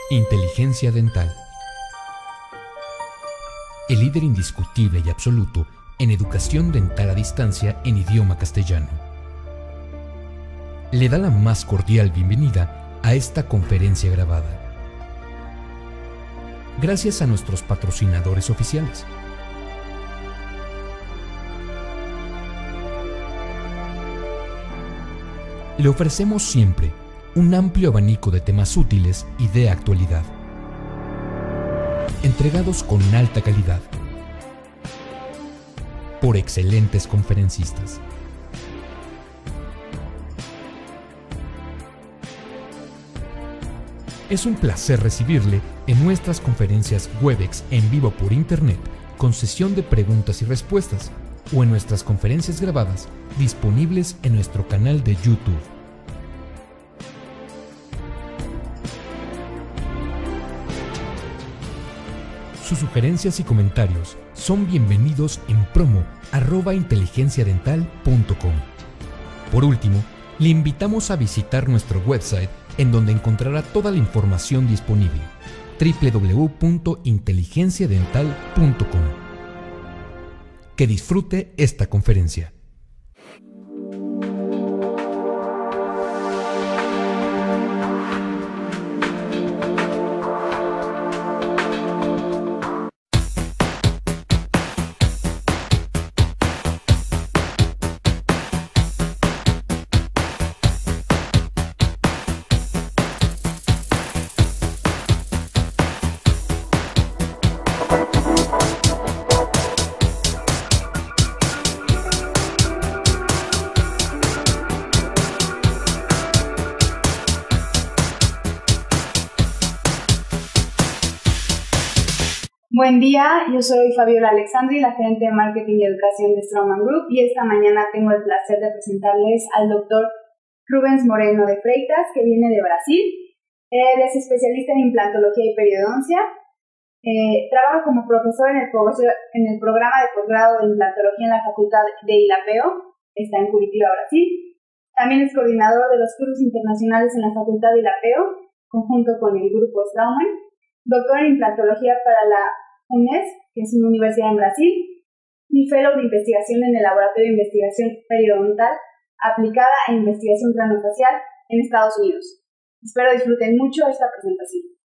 Inteligencia dental. El líder indiscutible y absoluto en educación dental a distancia en idioma castellano. Le da la más cordial bienvenida a esta conferencia grabada. Gracias a nuestros patrocinadores oficiales. Le ofrecemos siempre un amplio abanico de temas útiles y de actualidad, entregados con alta calidad, por excelentes conferencistas. Es un placer recibirle en nuestras conferencias Webex en vivo por Internet, con sesión de preguntas y respuestas, o en nuestras conferencias grabadas disponibles en nuestro canal de YouTube. Sus sugerencias y comentarios son bienvenidos en promo@inteligenciadental.com. Por último, le invitamos a visitar nuestro website, en donde encontrará toda la información disponible: www.inteligenciadental.com. Que disfrute esta conferencia. Buen día, yo soy Fabiola Alexandri, la gerente de Marketing y Educación de Straumann Group, y esta mañana tengo el placer de presentarles al doctor Rubens Moreno de Freitas, que viene de Brasil. Él es especialista en implantología y periodoncia. Trabaja como profesor en el programa de posgrado de implantología en la Facultad de ILAPEO, está en Curitiba, Brasil. También es coordinador de los cursos internacionales en la Facultad de ILAPEO, conjunto con el grupo Straumann. Doctor en implantología para la UNES, que es una universidad en Brasil, y fellow de investigación en el Laboratorio de Investigación Periodontal aplicada e investigación craneofacial en Estados Unidos. Espero disfruten mucho esta presentación.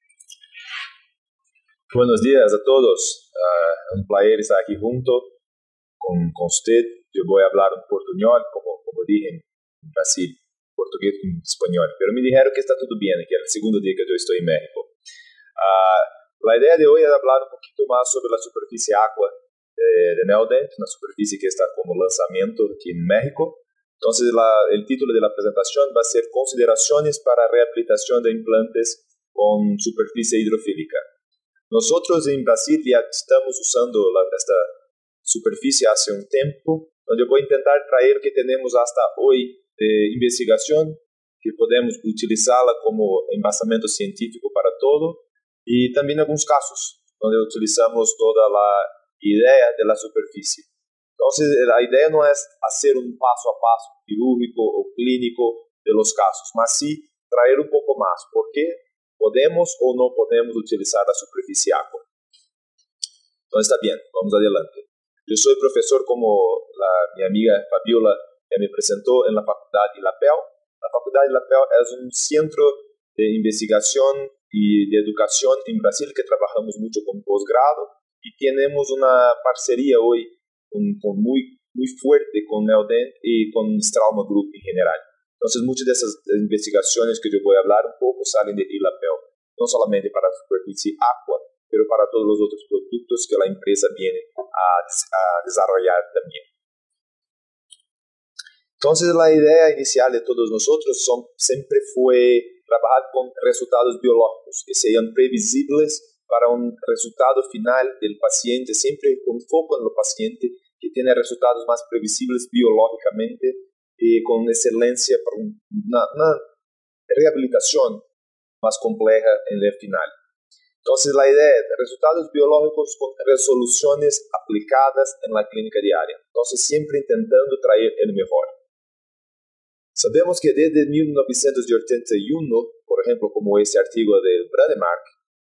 Buenos días a todos. Un placer estar aquí junto con usted. Yo voy a hablar en portuñol, como dije en Brasil, portugués y español. Pero me dijeron que está todo bien, que es el segundo día que yo estoy en México. La idea de hoy es hablar un poquito más sobre la superficie aqua de Neodent, una superficie que está como lanzamiento aquí en México. Entonces el título de la presentación va a ser Consideraciones para rehabilitación de implantes con superficie hidrofílica. Nosotros en Brasil ya estamos usando esta superficie hace un tiempo, donde voy a intentar traer que tenemos hasta hoy de investigación, que podemos utilizarla como embasamiento científico para todo. Y también algunos casos donde utilizamos toda la idea de la superficie. Entonces, la idea no es hacer un paso a paso quirúrgico o clínico de los casos, mas sí traer un poco más. ¿Por qué podemos o no podemos utilizar la superficie aqua? Entonces, está bien, vamos adelante. Yo soy profesor, como mi amiga Fabiola me presentó, en la Facultad de ILAPEO. La Facultad de ILAPEO es un centro de investigación y de educación en Brasil, que trabajamos mucho con posgrado, y tenemos una parcería hoy muy fuerte con Neodent y con Straumann Group en general. Entonces, muchas de esas investigaciones que yo voy a hablar un poco salen de ILAPEO, no solamente para la superficie aqua, pero para todos los otros productos que la empresa viene a desarrollar también. Entonces, la idea inicial de todos nosotros siempre fue trabajar con resultados biológicos que sean previsibles para un resultado final del paciente, siempre con foco en el paciente, que tiene resultados más previsibles biológicamente y con excelencia para una rehabilitación más compleja en el final. Entonces, la idea es resultados biológicos con resoluciones aplicadas en la clínica diaria. Entonces, siempre intentando traer el mejor. Sabemos que desde 1981, por ejemplo, como ese artículo del Brademark,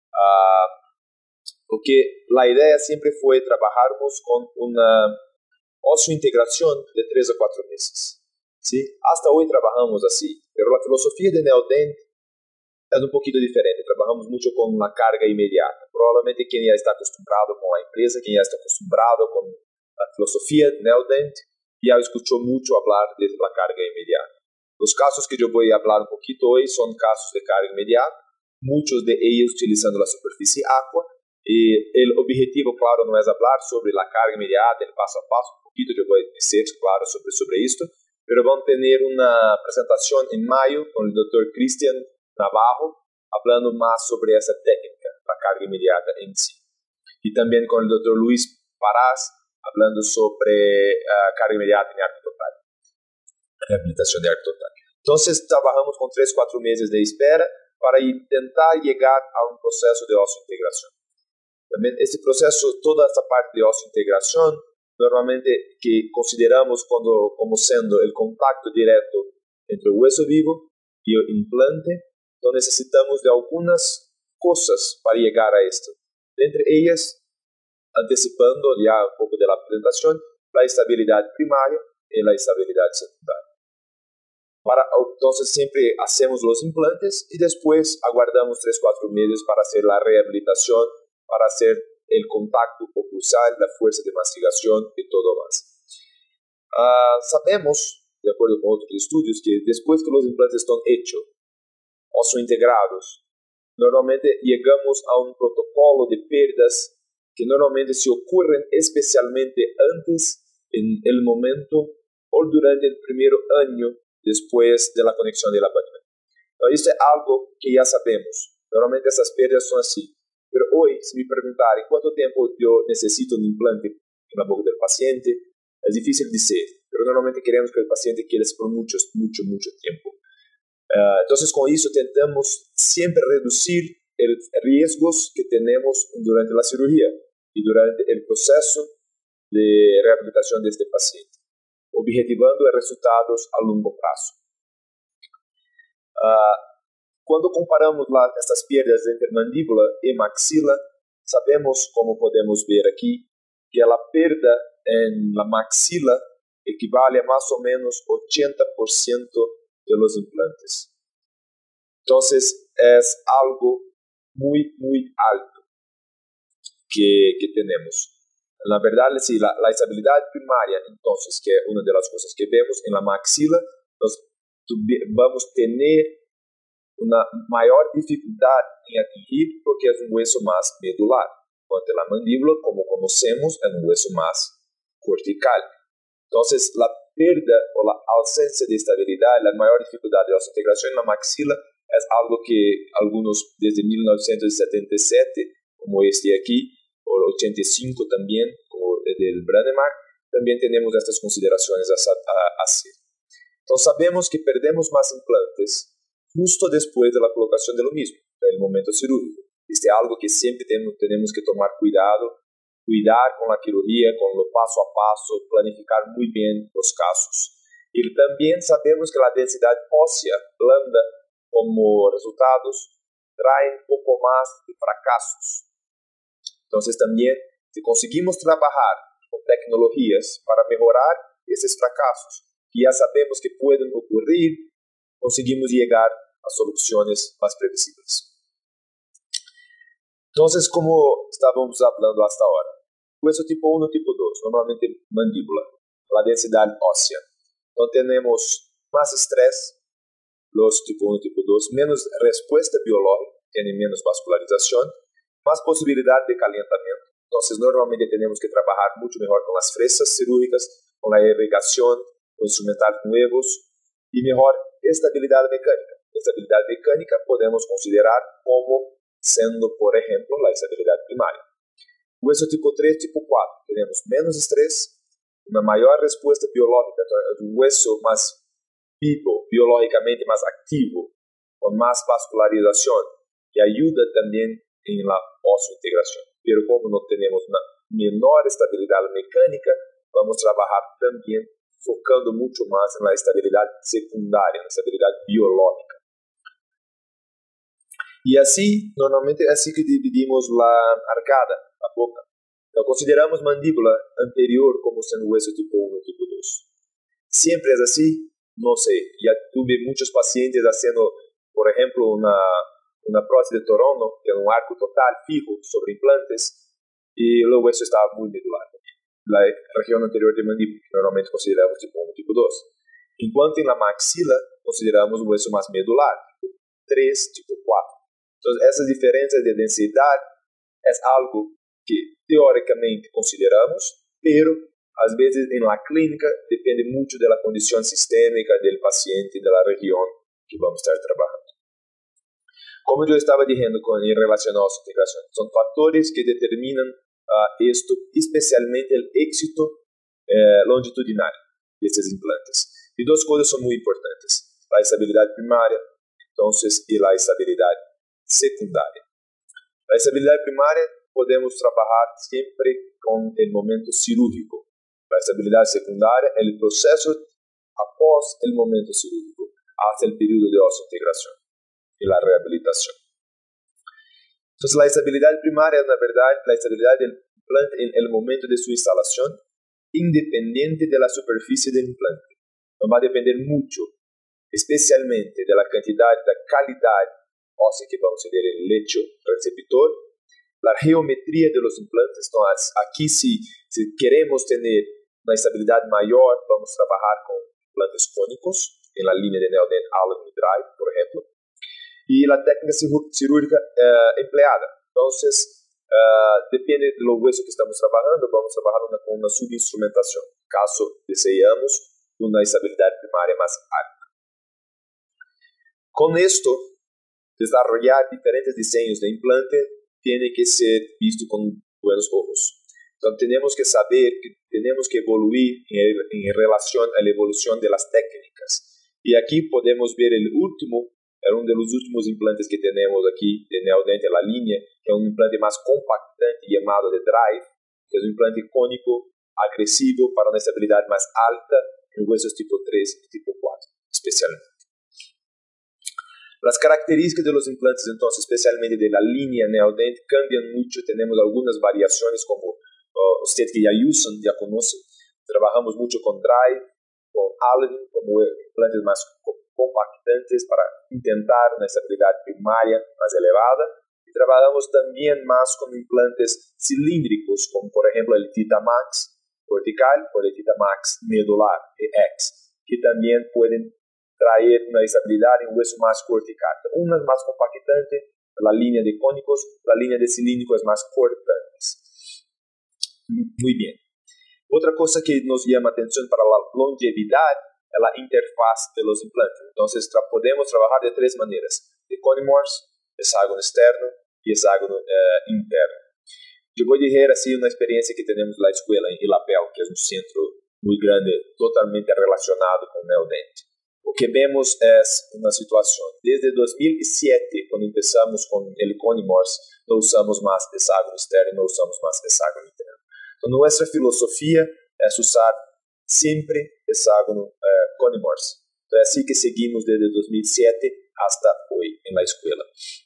porque la idea siempre fue trabajarnos con una ocio-integración de 3 a 4 meses. ¿Sí? Hasta hoy trabajamos así, pero la filosofía de Neodent es un poquito diferente. Trabajamos mucho con la carga inmediata. Probablemente quien ya está acostumbrado con la empresa, quien ya está acostumbrado con la filosofía de Neodent, ya escuchó mucho hablar de la carga inmediata. Los casos que yo voy a hablar un poquito hoy son casos de carga inmediata, muchos de ellos utilizando la superficie aqua. Y el objetivo, claro, no es hablar sobre la carga inmediata, el paso a paso, un poquito yo voy a decir, claro, sobre esto, pero vamos a tener una presentación en mayo con el doctor Cristian Navarro, hablando más sobre esa técnica, la carga inmediata en sí. Y también con el doctor Luis Parás, hablando sobre carga inmediata en arte total, rehabilitación de arte total. Entonces, trabajamos con 3-4 meses de espera para intentar llegar a un proceso de ocio-integración. También este proceso, toda esta parte de ocio-integración, normalmente que consideramos como siendo el contacto directo entre el hueso vivo y el implante, entonces necesitamos de algunas cosas para llegar a esto. Entre ellas, anticipando ya un poco de la presentación, la estabilidad primaria y la estabilidad secundaria. Entonces siempre hacemos los implantes y después aguardamos 3-4 meses para hacer la rehabilitación, para hacer el contacto oclusal, la fuerza de mastigación y todo más. Sabemos, de acuerdo con otros estudios, que después que los implantes están hechos, oso-integrados, normalmente llegamos a un protocolo de pérdidas que normalmente se ocurren especialmente antes, en el momento o durante el primer año después de la conexión de la pavimento. Esto es algo que ya sabemos. Normalmente esas pérdidas son así. Pero hoy, si me preguntarem cuánto tiempo yo necesito un implante en la boca del paciente, es difícil decir. Pero normalmente queremos que el paciente quede por mucho tiempo. Entonces, con eso intentamos siempre reducir los riesgos que tenemos durante la cirugía y durante el proceso de rehabilitación de este paciente, objetivando resultados a largo plazo. Cuando comparamos estas pérdidas entre mandíbula y maxila, sabemos, como podemos ver aquí, que la pérdida en la maxila equivale a más o menos 80% de los implantes. Entonces, es algo muy alto que tenemos. La verdad, sí, la estabilidad primaria, entonces, que es una de las cosas que vemos en la maxila, vamos a tener una mayor dificultad en atingir porque es un hueso más medular, cuando la mandíbula, como conocemos, es un hueso más cortical. Entonces, la pérdida o la ausencia de estabilidad, la mayor dificultad de osteointegración en la maxila es algo que algunos desde 1977, como este aquí, o 85 también, como del Brademark, también tenemos estas consideraciones a hacer. Entonces, sabemos que perdemos más implantes justo después de la colocación de lo mismo, el momento cirúrgico. Este es algo que siempre tenemos que tomar cuidado, cuidar con la cirugía, con lo paso a paso, planificar muy bien los casos. Y también sabemos que la densidad ósea blanda como resultados trae un poco más de fracasos. Entonces también, si conseguimos trabajar con tecnologías para mejorar esos fracasos, que ya sabemos que pueden ocurrir, conseguimos llegar a soluciones más previsibles. Entonces, como estábamos hablando hasta ahora, hueso tipo 1, tipo 2, normalmente mandíbula, la densidad ósea. No tenemos más estrés, los tipo 1, tipo 2, menos respuesta biológica, tienen menos vascularización, más posibilidad de calentamiento. Entonces, normalmente tenemos que trabajar mucho mejor con las fresas cirúrgicas, con la irrigación, con instrumental nuevos y mejor estabilidad mecánica. Estabilidad mecánica podemos considerar como siendo, por ejemplo, la estabilidad primaria. Hueso tipo 3, tipo 4, tenemos menos estrés, una mayor respuesta biológica, un hueso más vivo, biológicamente más activo, con más vascularización, que ayuda también en la osteointegración. Pero como no tenemos una menor estabilidad mecánica, vamos a trabajar también focando mucho más en la estabilidad secundaria, en la estabilidad biológica. Y así, normalmente es así que dividimos la arcada, la boca. Lo consideramos mandíbula anterior como siendo hueso tipo 1 tipo 2. Siempre es así, no sé. Ya tuve muchos pacientes haciendo, por ejemplo, una prótesis de torono, que era un arco total fijo sobre implantes, y el hueso estaba muy medular. La región anterior de mandíbula normalmente consideramos tipo 1 tipo 2. En cuanto en la maxila, consideramos un hueso más medular, tipo 3, tipo 4. Entonces, esas diferencias de densidad es algo que teóricamente consideramos, pero a veces en la clínica depende mucho de la condición sistémica del paciente y de la región que vamos a estar trabajando. Como yo estaba diciendo en relación a la integración, son factores que determinan esto, especialmente el éxito longitudinal de estos implantes. Y dos cosas son muy importantes: la estabilidad primaria, entonces, y la estabilidad secundaria. La estabilidad primaria podemos trabajar siempre con el momento cirúrgico. La estabilidad secundaria es el proceso após el momento cirúrgico, hasta el periodo de osteointegración y la rehabilitación. Entonces, la estabilidad primaria es, la verdad, la estabilidad del implante en el momento de su instalación, independiente de la superficie del implante. No va a depender mucho, especialmente de la cantidad, de la calidad ósea que vamos a ver en el lecho receptor, la geometría de los implantes. Entonces, aquí si queremos tener una estabilidad mayor, vamos a trabajar con implantes cónicos en la línea de Neodent Allen y Drive, por ejemplo, y la técnica cirúrgica empleada. Entonces, depende de los huesos que estamos trabajando, vamos a trabajar con una subinstrumentación, caso deseamos una estabilidad primaria más alta. Con esto, desarrollar diferentes diseños de implante tiene que ser visto con buenos ojos. Entonces, tenemos que saber que tenemos que evoluir en relación a la evolución de las técnicas. Y aquí podemos ver uno de los últimos implantes que tenemos aquí de Neodent en la línea, que es un implante más compactante llamado de Drive, que es un implante cónico agresivo para una estabilidad más alta en huesos tipo 3 y tipo 4, especialmente. Las características de los implantes, entonces, especialmente de la línea Neodent, cambian mucho. Tenemos algunas variaciones, como usted que ya conoce. Trabajamos mucho con Drive, con Allen, como implantes más compactantes para intentar una estabilidad primaria más elevada. Y trabajamos también más con implantes cilíndricos, como por ejemplo el Titamax vertical o el Titamax medular, EX, que también pueden traer una estabilidad en hueso más cortical. Una es más compactante, la línea de cónicos, la línea de cilíndricos es más cortantes. Muy bien. Otra cosa que nos llama atención para la longevidad es la interfaz de los implantes. Entonces, podemos trabajar de tres maneras: de Conimors, hexágono externo y hexágono interno. Yo voy a decir así una experiencia que tenemos en la escuela en Ilapel, que es un centro muy grande, totalmente relacionado con Neodent. Lo que vemos es una situación. Desde 2007, cuando empezamos con el Conimors, no usamos más hexágono externo, no usamos más hexágono interno. Entonces, nuestra filosofía es usar siempre hexágono Conimors. Entonces, así que seguimos desde 2007 hasta hoy en la escuela.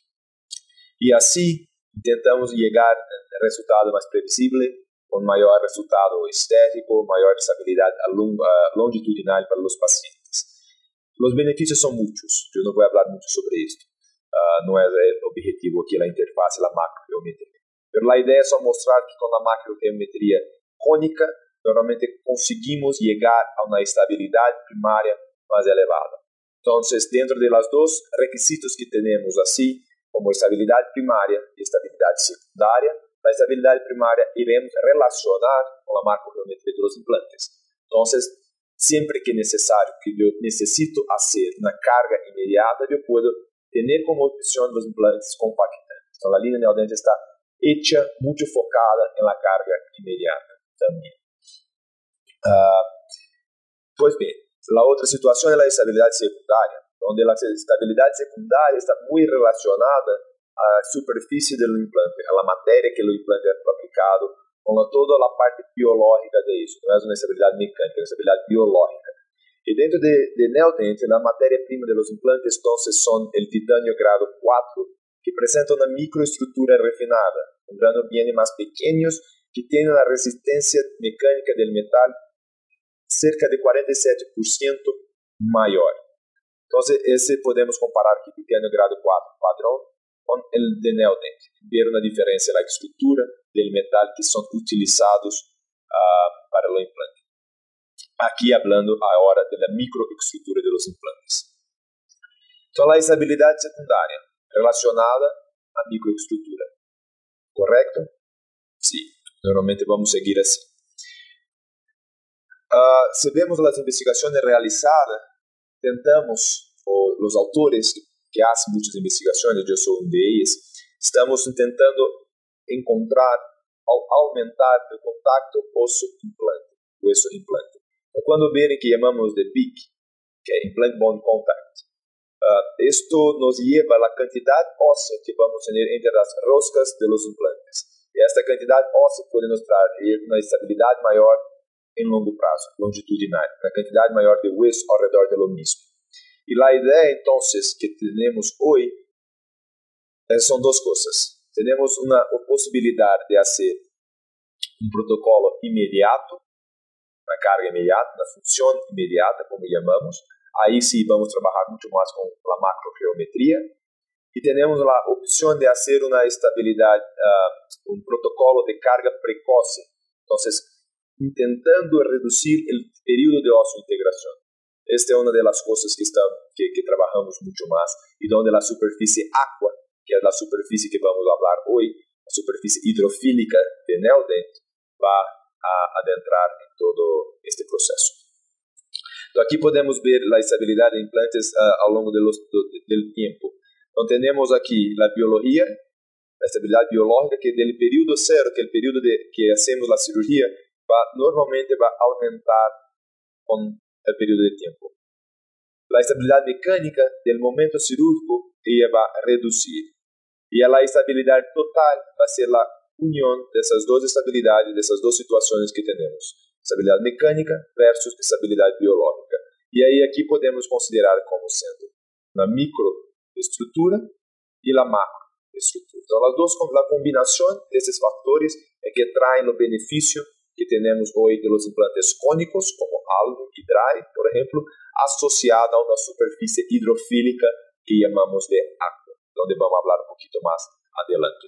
Y así intentamos llegar al resultado más previsible, con mayor resultado estético, mayor estabilidad longitudinal para los pacientes. Los beneficios son muchos. Yo no voy a hablar mucho sobre esto. No es el objetivo aquí la interfaz, la macrogeometría. Pero la idea es mostrar que con la macrogeometría cónica normalmente conseguimos llegar a una estabilidad primaria más elevada. Entonces, dentro de los dos requisitos que tenemos, así como estabilidad primaria y estabilidad secundaria, la estabilidad primaria iremos relacionar con la macrogeometría de los implantes. Entonces, siempre que es necesario, que yo necesito hacer una carga inmediata, yo puedo tener como opción los implantes compactantes. Entonces, la línea Neodent está hecha, mucho focada en la carga inmediata también. Pues bien, la otra situación es la estabilidad secundaria, donde la estabilidad secundaria está muy relacionada a la superficie del implante, a la materia que el implante ha fabricado toda a parte biológica de isso. Não é uma estabilidade mecânica, é uma estabilidade biológica. E dentro de Neodent, a matéria-prima de los implantes, entonces, son el titanio grado 4, que presenta una microestructura refinada, con granos bien más pequeños, que tienen una resistencia mecánica del metal cerca de 47% mayor. Entonces, ese podemos comparar aquí, titanio grado 4 padrón, con el de Neodent. Ver una diferencia en la estructura del metal que son utilizados para el implante. Aqui hablando agora da microestrutura dos implantes. Então, a estabilidade secundária relacionada à microestrutura. Correto? Sim. Normalmente vamos seguir assim. Se vemos as investigações realizadas, tentamos, os autores que fazem muitas investigações, eu sou um deles, estamos tentando encontrar ou aumentar o contato osso-implante, osso-implante. Quando verem que chamamos de PIC, que é Implant Bond Contact, esto nos lleva a la cantidad ósea que vamos a tener entre las roscas de los implantes. Y esta cantidad ósea puede nos traer una estabilidad mayor en longo plazo, longitudinal, una cantidad mayor de hueso alrededor de lo mismo. Y la idea entonces que tenemos hoy son dos cosas. Tenemos una posibilidad de hacer un protocolo inmediato, una carga inmediata, una función inmediata, como llamamos. Ahí sí vamos a trabajar mucho más con la macrogeometría. Y tenemos la opción de hacer una estabilidad, un protocolo de carga precoce. Entonces, intentando reducir el periodo de oso-integración. Esta es una de las cosas que trabajamos mucho más y donde la superficie aqua, que es la superficie que vamos a hablar hoy, la superficie hidrofílica de Neodent, va a adentrar en todo este proceso. Então, aqui podemos ver a estabilidade de implantes ao longo do tempo. Então, temos aqui a biologia, a estabilidade biológica, que do período zero, que é o período que hacemos a cirurgia, normalmente vai aumentar com o período de tempo. A estabilidade mecânica do momento cirúrgico, ela vai reduzir. E a estabilidade total vai ser a união dessas duas estabilidades, dessas duas situações que temos. Estabilidade mecânica versus estabilidade biológica. E aí aqui podemos considerar como sendo a microestrutura e a macroestrutura. Então, a combinação desses fatores é que traem o benefício que temos hoje dos implantes cônicos, como Alvo e Dry, por exemplo, associado a uma superfície hidrofílica que chamamos de aqua, onde vamos falar um pouquinho mais adelante.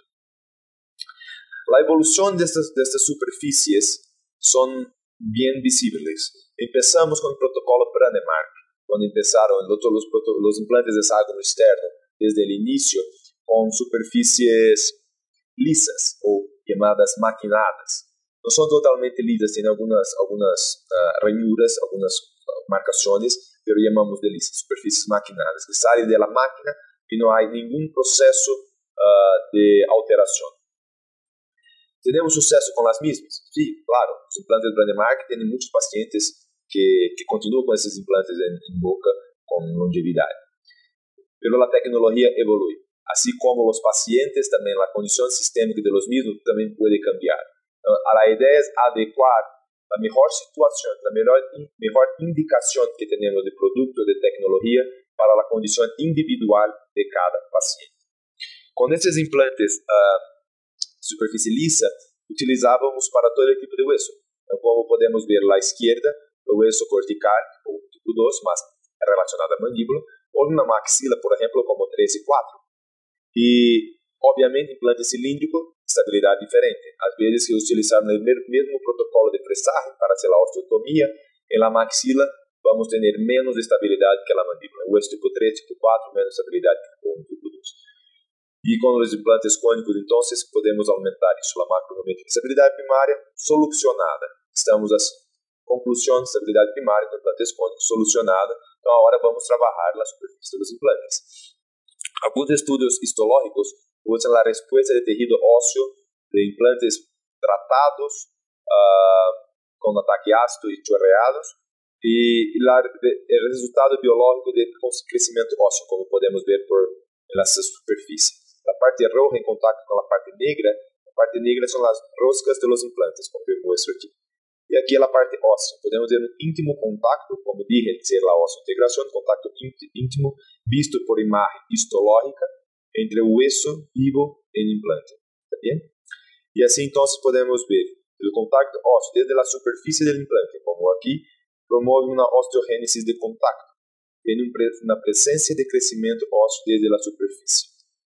A evolução destas superfícies são bem visíveis. Empezamos com o protocolo Branemark, quando começaram os implantes de hexágono externo, desde o início, com superfícies lisas, ou chamadas maquinadas. Não são totalmente lisas, tem algumas ranhuras, algumas marcações, mas chamamos de lisas, superfícies maquinadas, que saem da máquina e não há nenhum processo de alteração. ¿Tenemos suceso con las mismas? Sí, claro. Los implantes de Branemark tienen muchos pacientes que continúan con esos implantes en boca con longevidad. Pero la tecnología evolúe. Así como los pacientes, también la condición sistémica de los mismos también puede cambiar. La idea es adecuar la mejor situación, la mejor indicación que tenemos de producto de tecnología para la condición individual de cada paciente. Con estos implantes superfície lisa, utilizávamos para todo tipo de hueso. Então, como podemos ver à esquerda, o hueso cortical, ou tipo 2, mas relacionado à mandíbula, ou na maxila, por exemplo, como 3 e 4. E, obviamente, implante cilíndrico, estabilidade diferente. Às vezes, se utilizar o mesmo protocolo de pressagem para fazer a osteotomia, na maxila vamos ter menos estabilidade que a mandíbula. O hueso tipo 3, tipo 4, menos estabilidade que o tipo 2. E com os implantes cônicos, então, podemos aumentar isso, a macrogeometria. Estabilidade primária solucionada. Estamos assim. Conclusão, estabilidade primária com implantes cônicos solucionada. Então, agora vamos trabalhar na superfície dos implantes. Alguns estudos histológicos usam a resposta de tecido ósseo de implantes tratados com ataque ácido e chorreados e o resultado biológico de crescimento ósseo, como podemos ver por essa superfície. A parte roja em contato com a parte negra La parte negra son las roscas de los implantes, como yo muestro aquí. Y aquí la parte ósea. Podemos ver un íntimo contacto, como dije, ser la osseointegración, contacto íntimo visto por imagen histológica entre o hueso vivo e implante. ¿Está bien? Y así entonces podemos ver el contacto óseo desde la superficie del implante, como aquí, promueve una osteogénesis de contacto. Tiene una presencia de crecimiento óseo desde la superficie.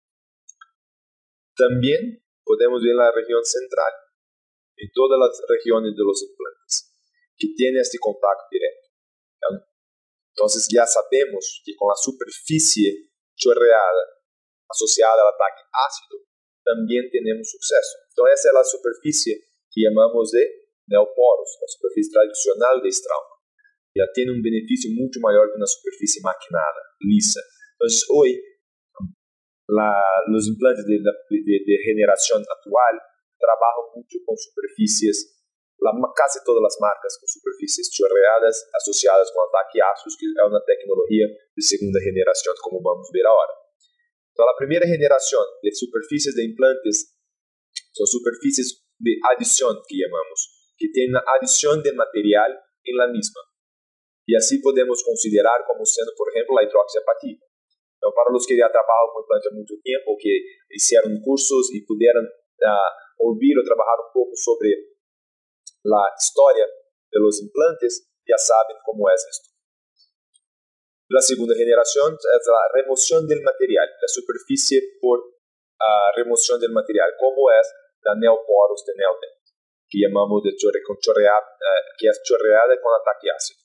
También podemos ver la región central, en todas las regiones de los implantes, que tiene este contacto directo. Entonces ya sabemos que con la superficie chorreada asociada al ataque ácido, también tenemos suceso. Entonces esa es la superficie que llamamos de neoporos, la superficie tradicional de estrauma. Ya tiene un beneficio mucho mayor que una superficie maquinada, lisa. Entonces hoy los implantes de generación actual trabajan mucho con superficies, casi todas las marcas con superficies chorreadas asociadas con ataque ácido, que es una tecnología de segunda generación, como vamos a ver ahora. Entonces, la primera generación de superficies de implantes son superficies de adición, que llamamos, que tienen una adición de material en la misma. Y así podemos considerar como siendo, por ejemplo, la hidroxiapatita. Entonces, para los que ya trabajan con implantes mucho tiempo, que hicieron cursos y pudieran oír o trabajar un poco sobre la historia de los implantes, ya saben cómo es esto. La segunda generación es la remoción del material, la superficie por remoción del material, como es la neoporos de Neodent, que llamamos de que es chorreada con ataque ácido.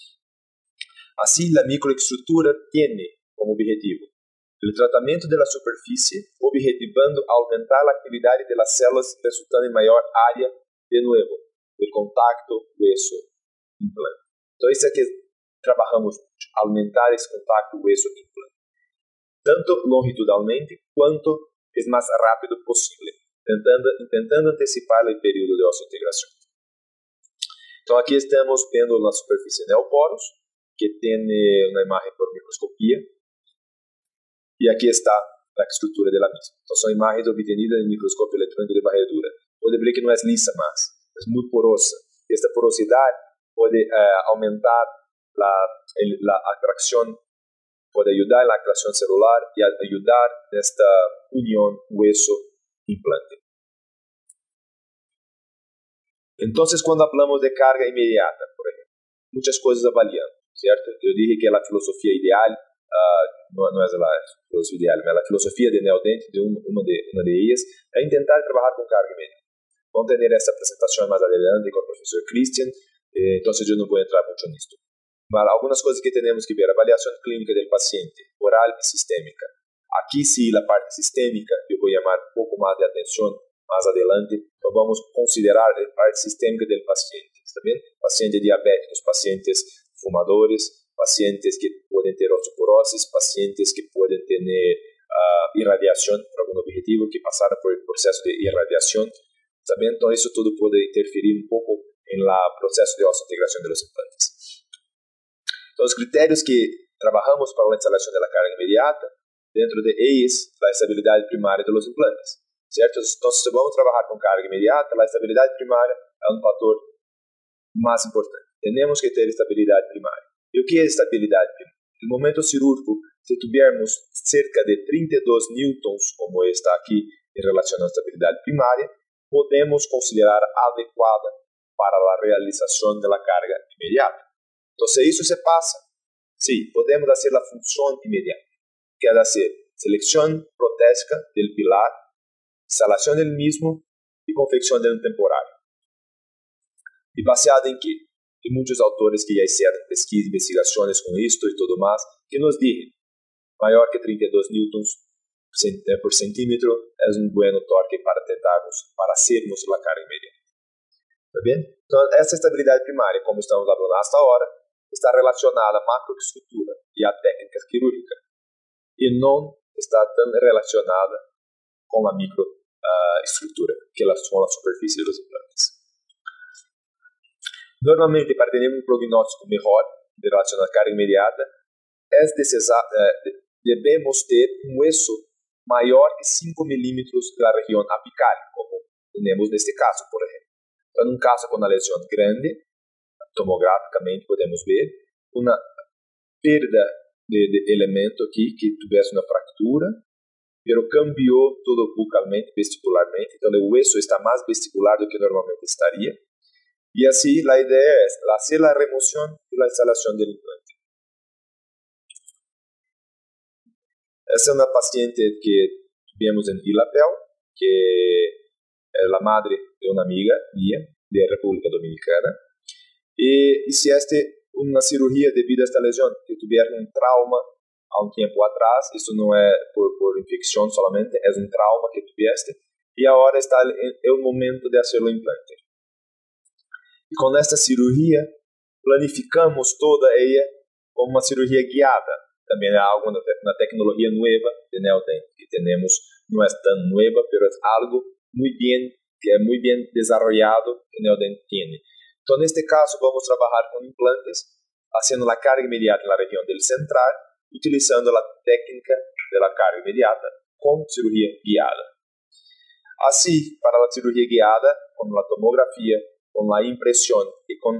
Así, la microestructura tiene como objetivo el tratamiento de la superficie, objetivando aumentar la actividad de las células, resultando en mayor área, de nuevo, del contacto hueso-implante. Entonces, aquí trabajamos mucho, aumentar ese contacto hueso-implante, tanto longitudinalmente cuanto es más rápido posible, intentando anticipar el periodo de osseointegración. Entonces, aquí estamos viendo la superficie neoporos, que tiene una imagen por microscopía, y aquí está la estructura de la misma. Entonces, son imágenes obtenidas en microscopio electrónico de varredura. Puede ver que no es lisa más, es muy porosa. Esta porosidad puede aumentar la atracción, puede ayudar en la atracción celular y ayudar en esta unión hueso-implante. Entonces, cuando hablamos de carga inmediata, por ejemplo, muchas cosas avalian, ¿cierto? Yo dije que la filosofía ideal no es la filosofía ideal, pero la filosofía de Neodent, una de ellas, es intentar trabajar con carga inmediata. Vamos a tener esta presentación más adelante con el profesor Christian, entonces yo no voy a entrar mucho en esto. Pero algunas cosas que tenemos que ver: evaluación clínica del paciente, oral y sistémica. Aquí sí, la parte sistémica, yo voy a llamar un poco más de atención más adelante, pues vamos a considerar la parte sistémica del paciente, ¿está bien? Pacientes diabéticos, pacientes fumadores, pacientes que pueden tener osteoporosis, pacientes que pueden tener irradiación por algún objetivo, que pasaron por el proceso de irradiación. También todo eso todo puede interferir un poco en el proceso de osseointegración de los implantes. Los criterios que trabajamos para la instalación de la carga inmediata, dentro de ellos, la estabilidad primaria de los implantes, ¿cierto? Entonces, vamos a trabajar con carga inmediata, la estabilidad primaria es un factor más importante. Tenemos que tener estabilidad primaria. ¿Y qué es estabilidad primaria? En el momento cirúrgico, si tuviéramos cerca de 32 newtons, como está aquí en relación a la estabilidad primaria, podemos considerar adecuada para la realización de la carga inmediata. Entonces, ¿eso se pasa? Sí, podemos hacer la función inmediata, que es hacer selección protésica del pilar, instalación del mismo y confección del temporal. ¿Y baseado en qué? Hay muchos autores que ya hicieron pesquisas, investigaciones con esto y todo más, que nos dicen, mayor que 32 newtons por centímetro es un buen torque para hacernos la carga inmediata. ¿Está bien? Entonces, esta estabilidad primaria, como estamos hablando hasta ahora, está relacionada a macroestructura y a técnicas quirúrgicas, y no está tan relacionada con la microestructura, que son la superficie de los implantes. Normalmente, para tener un pronóstico mejor de relación a la carga inmediata, debemos ter un hueso mayor que 5 milímetros de la región apical, como tenemos neste caso, por ejemplo. Então, en un caso con una lesión grande, tomográficamente podemos ver una pérdida de elemento aquí que tuviese una fractura, pero cambió todo bucalmente, vestibularmente. Então, o hueso está más vestibular do que normalmente estaría. Y así la idea es hacer la remoción y la instalación del implante. Essa é uma paciente que tuvimos en Ilapel, que es la madre de una amiga mía de República Dominicana. Y hiciste una cirugía debido a esta lesión, que tuvieron un trauma a un tiempo atrás. Esto no es por infección solamente, es un trauma que tuviste. Y ahora está el momento de hacer el implante. Y con esta cirugía planificamos toda ella como una cirugía guiada. También es algo, una tecnología nueva de Neodent que tenemos. No es tan nueva, pero es algo que es muy bien desarrollado que Neodent tiene. Entonces, en este caso, vamos a trabajar con implantes, haciendo la carga inmediata en la región del central, utilizando la técnica de la carga inmediata con cirugía guiada. Así, para la cirugía guiada, con la tomografía, con la impresión y con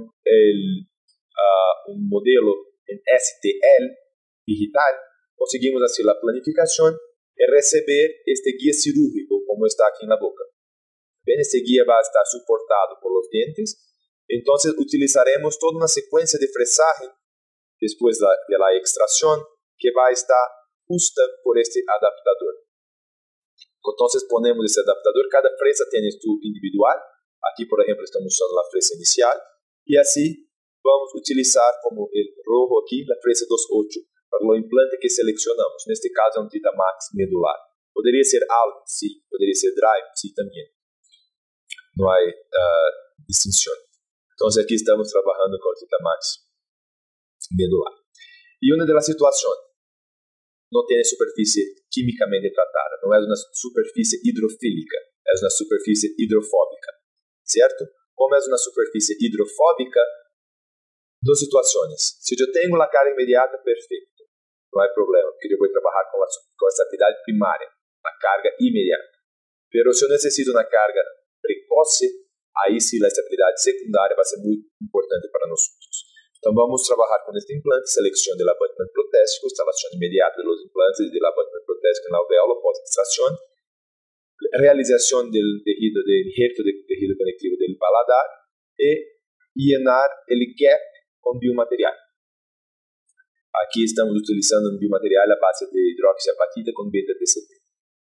un modelo en STL digital, conseguimos hacer la planificación y recibir este guía cirúrgico como está aquí en la boca. Bien, este guía va a estar soportado por los dientes. Entonces utilizaremos toda una secuencia de fresaje después de la extracción que va a estar justa por este adaptador. Entonces ponemos este adaptador, cada fresa tiene su individual. Aquí, por ejemplo, estamos usando la fresa inicial. Y así vamos a utilizar como el rojo aquí, la fresa 2.8, para el implante que seleccionamos. En este caso es un Titamax medular. Podría ser Alt, sí. Podría ser Drive, sí también. No hay distinción. Entonces aquí estamos trabajando con el Titamax medular. Y una de las situaciones, no tiene superficie químicamente tratada, no es una superficie hidrofílica, es una superficie hidrofóbica, ¿cierto? Como es una superficie hidrofóbica, dos situaciones. Si yo tengo la carga inmediata, perfecto, no hay problema, porque yo voy a trabajar con la estabilidad primaria, la carga inmediata. Pero si yo necesito una carga precoce, ahí sí la estabilidad secundaria va a ser muy importante para nosotros. Entonces vamos a trabajar con este implante, selección del abutment protésico, instalación inmediata de los implantes del abutment protésico en la alvéolo post-extracción, realización del tejido, del injerto del tejido conectivo del paladar y llenar el gap con biomaterial. Aquí estamos utilizando un biomaterial a base de hidroxiapatita con beta-TCT.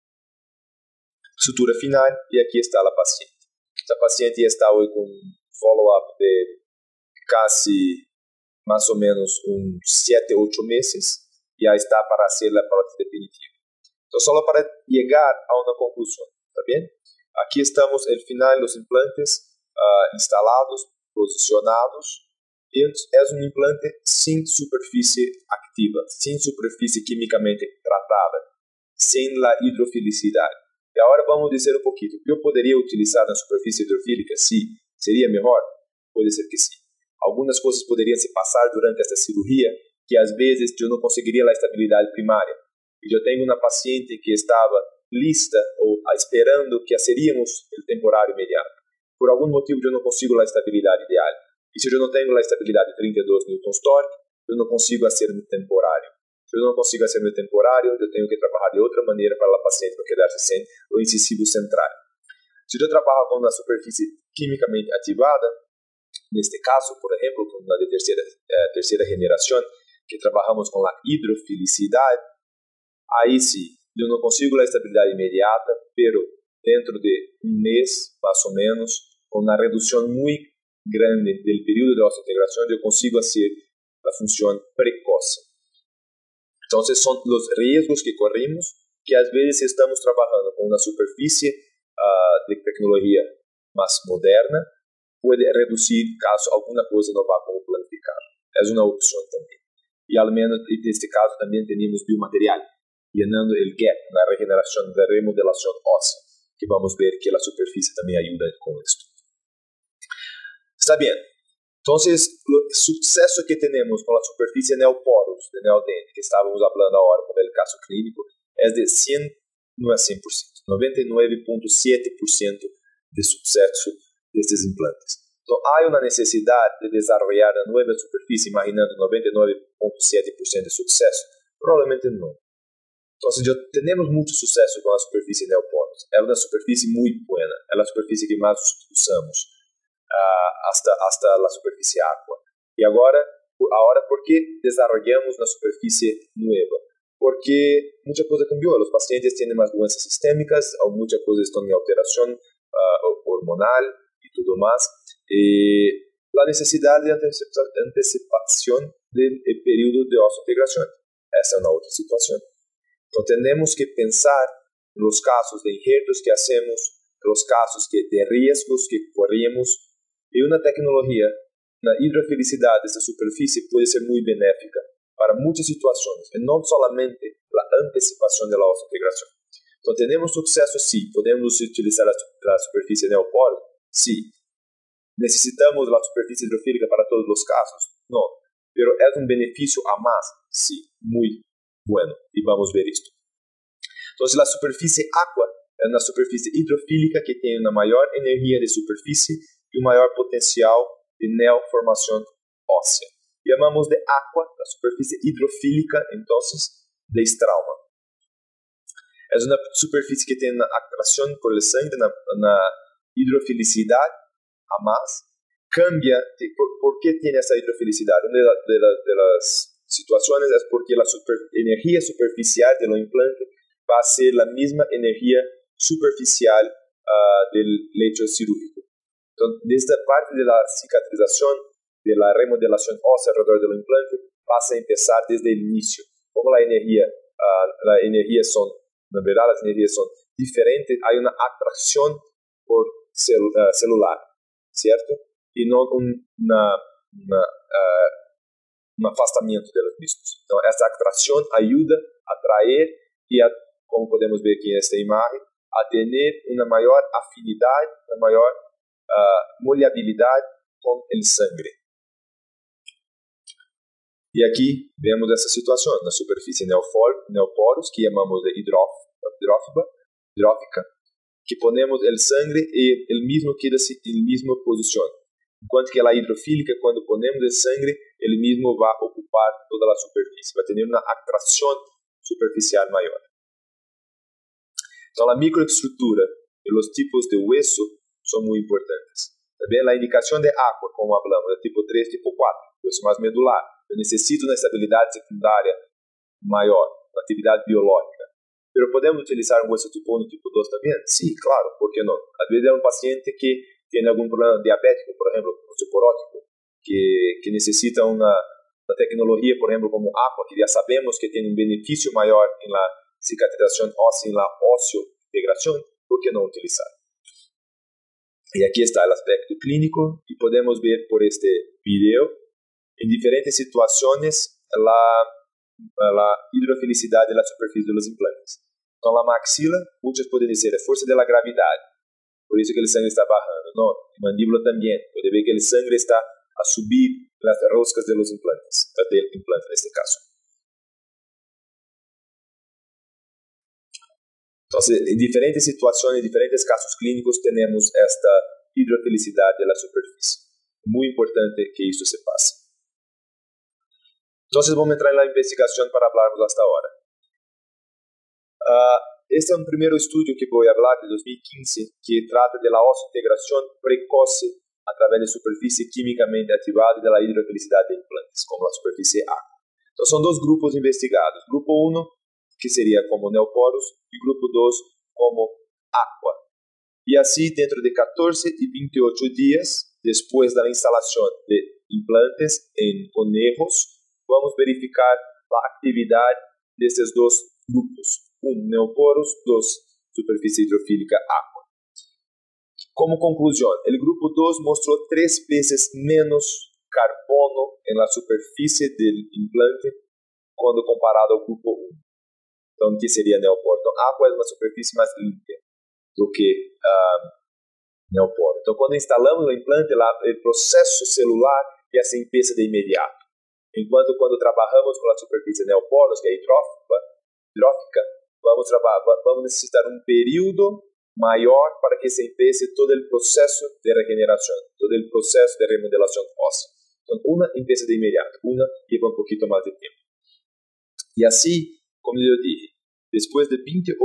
Sutura final y aquí está la paciente. Esta paciente ya está hoy con un follow-up de casi más o menos 7, 8 meses, ya está para hacer la prótesis definitiva. Entonces, solo para llegar a una conclusión, ¿está bien? Aquí estamos al final, los implantes instalados, posicionados, y es un implante sin superficie activa, sin superficie químicamente tratada, sin la hidrofilicidad. Y ahora vamos a decir un poquito, ¿yo podría utilizar una superficie hidrofílica? Sí. ¿Sería mejor? Puede ser que sí. Algunas cosas podrían se pasar durante esta cirugía que a veces yo no conseguiría la estabilidad primaria. Y yo tengo una paciente que estaba lista o esperando que haceríamos el temporario inmediato. Por algún motivo yo no consigo la estabilidad ideal. Y si yo no tengo la estabilidad de 32 newtons torque, yo no consigo hacer mi temporario. Si yo no consigo hacer mi temporario, yo tengo que trabajar de otra manera para la paciente no quedarse sin lo incisivo central. Si yo trabajo con una superficie químicamente activada, en este caso, por ejemplo, con la de tercera generación, que trabajamos con la hidrofilicidad, ahí sí, yo no consigo la estabilidad inmediata, pero dentro de un mes, más o menos, con una reducción muy grande del periodo de osseointegración, yo consigo hacer la función precoce. Entonces, son los riesgos que corrimos, que a veces estamos trabajando con una superficie de tecnología más moderna, puede reducir caso alguna cosa no va como planificado. Es una opción también. Y al menos en este caso también tenemos biomaterial, llenando el gap, la regeneración, la remodelación ósea, que vamos a ver que la superficie también ayuda con esto. Está bien. Entonces, el suceso que tenemos con la superficie neoporos de Neodent, que estábamos hablando ahora con el caso clínico, es de 100, no es 100%, 99.7% de sucesso destes implantes. Então, há uma necessidade de desenvolver a nova superfície imaginando 99,7% de sucesso? Provavelmente não. Então, já temos muito sucesso com a superfície neoporos. É uma superfície muito boa. É a superfície que mais usamos, hasta a superfície água. E agora, por que desenvolvemos uma superfície nova? Porque muita coisa cambiou. Os pacientes têm mais doenças sistêmicas, muita coisa está em alteração hormonal e tudo mais. E a necessidade de antecipação do período de osseointegração. Essa é uma outra situação. Então, temos que pensar nos casos de injertos que hacemos, nos casos de riscos que corremos, e uma tecnologia na hidrofilicidade dessa superfície pode ser muito benéfica para muitas situações, e não somente a antecipação da osseointegração. Então, temos sucesso, sim. Podemos utilizar a superfície neoporo? Sim. Necessitamos da superfície hidrofílica para todos os casos? Não. Pero é um benefício a mais? Sim. Muito bueno. E vamos ver isto. Então, a superfície aqua é uma superfície hidrofílica que tem uma maior energia de superfície e um maior potencial de neoformação óssea. Chamamos de aqua, a superfície hidrofílica, então, de estrauma. É uma superfície que tem uma atração por el sangue, na hidrofilicidade a mais. Cambia, por que tem essa hidrofilicidade? Uma das situações é porque a energia superficial do implante vai ser a mesma energia superficial do leito cirúrgico. Então, desde a parte da cicatrização, da remodelação óssea ao redor do implante, passa a começar desde o início. Como a energia são, na verdade, as energias são diferentes, há uma atração por celular, certo? E não um afastamento dos mesmos. Então, essa atração ajuda a atrair e, como podemos ver aqui nesta imagem, a ter uma maior afinidade, uma maior molhabilidade com o sangue. E aqui vemos essa situação na superfície neoporos, que chamamos de hidrófica, que ponemos o sangue e ele mesmo queda em mesma posição. Enquanto que a hidrofílica, quando ponemos o sangue, ele mesmo vai ocupar toda a superfície, vai ter uma atração superficial maior. Então, a microestrutura e os tipos de hueso são muito importantes. Também a indicação de água, como falamos, é tipo 3, tipo 4, hueso mais medular. Eu necessito uma estabilidade secundária maior, uma atividade biológica. Mas podemos utilizar um hueso tipo 1 e tipo 2 também? Sim, claro, por que não? Às vezes é um paciente que tem algum problema diabético, por exemplo, osteoporótico, que necessita uma tecnologia, por exemplo, como aqua, que já sabemos que tem um benefício maior na cicatrização óssea, na osseo-integração, por que não utilizar? E aqui está o aspecto clínico, e podemos ver por este vídeo, em diferentes situações, a hidrofilicidade da superfície dos implantes. Então, a maxila, muitos podem dizer, é força da gravidade, por isso que o sangue está bajando. Não, a mandíbula também, pode ver que o sangue está a subir nas roscas dos implantes, del implante neste caso. Então, em diferentes situações, em diferentes casos clínicos, temos esta hidrofilicidade da superfície. Muito importante que isso se passe. Então, vamos entrar na investigação para falarmos hasta agora. Este é um primeiro estudo que vou falar de 2015, que trata da osseointegração precoce através de superfície quimicamente ativada e da hidrofilicidade de implantes, como a superfície A. Então, são dois grupos investigados. Grupo 1, que seria como neoporos, e grupo 2, como aqua. E assim, dentro de 14 e 28 dias, depois da instalação de implantes em conejos, vamos verificar a atividade desses dois grupos. 1, neoporos, 2, superfície hidrofílica aqua. Como conclusão, o grupo 2 mostrou 3 vezes menos carbono na superfície do implante quando comparado ao grupo 1. Então, o que seria neoporo? Então, aqua é uma superfície mais limpa do que neoporo. Então, quando instalamos o implante, o processo celular já se empieza de imediato. Enquanto quando trabalhamos com a superfície neoporos, que é hidrófica, vamos necessitar um período mayor para que se empiece todo el proceso de regeneración, todo el proceso de remodelación ósea. Entonces, una empieza de inmediato, una lleva un poquito más de tiempo. Y así, como yo dije, después de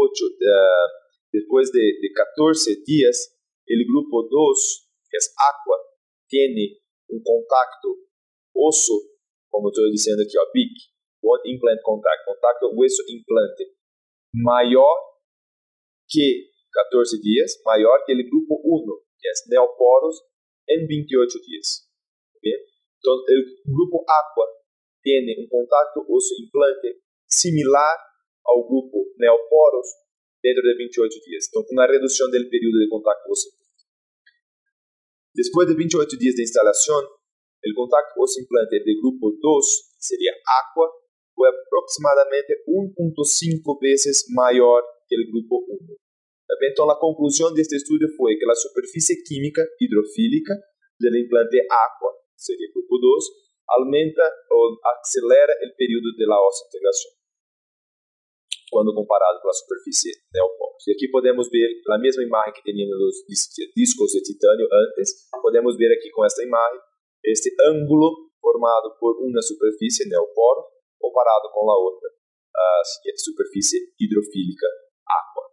14 días, el grupo 2, que es aqua, tiene un contacto oso, como estoy diciendo aquí, BIC, Bone Implant Contact, contacto hueso-implante, mayor que 14 días, mayor que el grupo 1, que es neoporos, en 28 días. ¿Bien? Entonces, el grupo aqua tiene un contacto oso-implante similar al grupo neoporos dentro de 28 días. Entonces, una reducción del periodo de contacto oso-implante. Después de 28 días de instalación, el contacto oso-implante del grupo 2, sería aqua, fue aproximadamente 1.5 veces mayor que el grupo 1. Entonces, la conclusión de este estudio fue que la superficie química hidrofílica del implante aqua, sería el grupo 2, aumenta o acelera el periodo de la osseointegración cuando comparado con la superficie neoporos. Y aquí podemos ver la misma imagen que teníamos los discos de titanio antes. Podemos ver aquí con esta imagen este ángulo formado por una superficie neoporo comparado con la otra superficie hidrofílica aqua.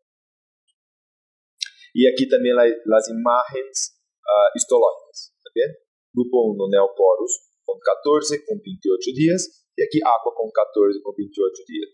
Y aquí también las imágenes histológicas. ¿Bien? Grupo 1 neoporos con 14 con 28 días. Y aquí aqua con 14 con 28 días.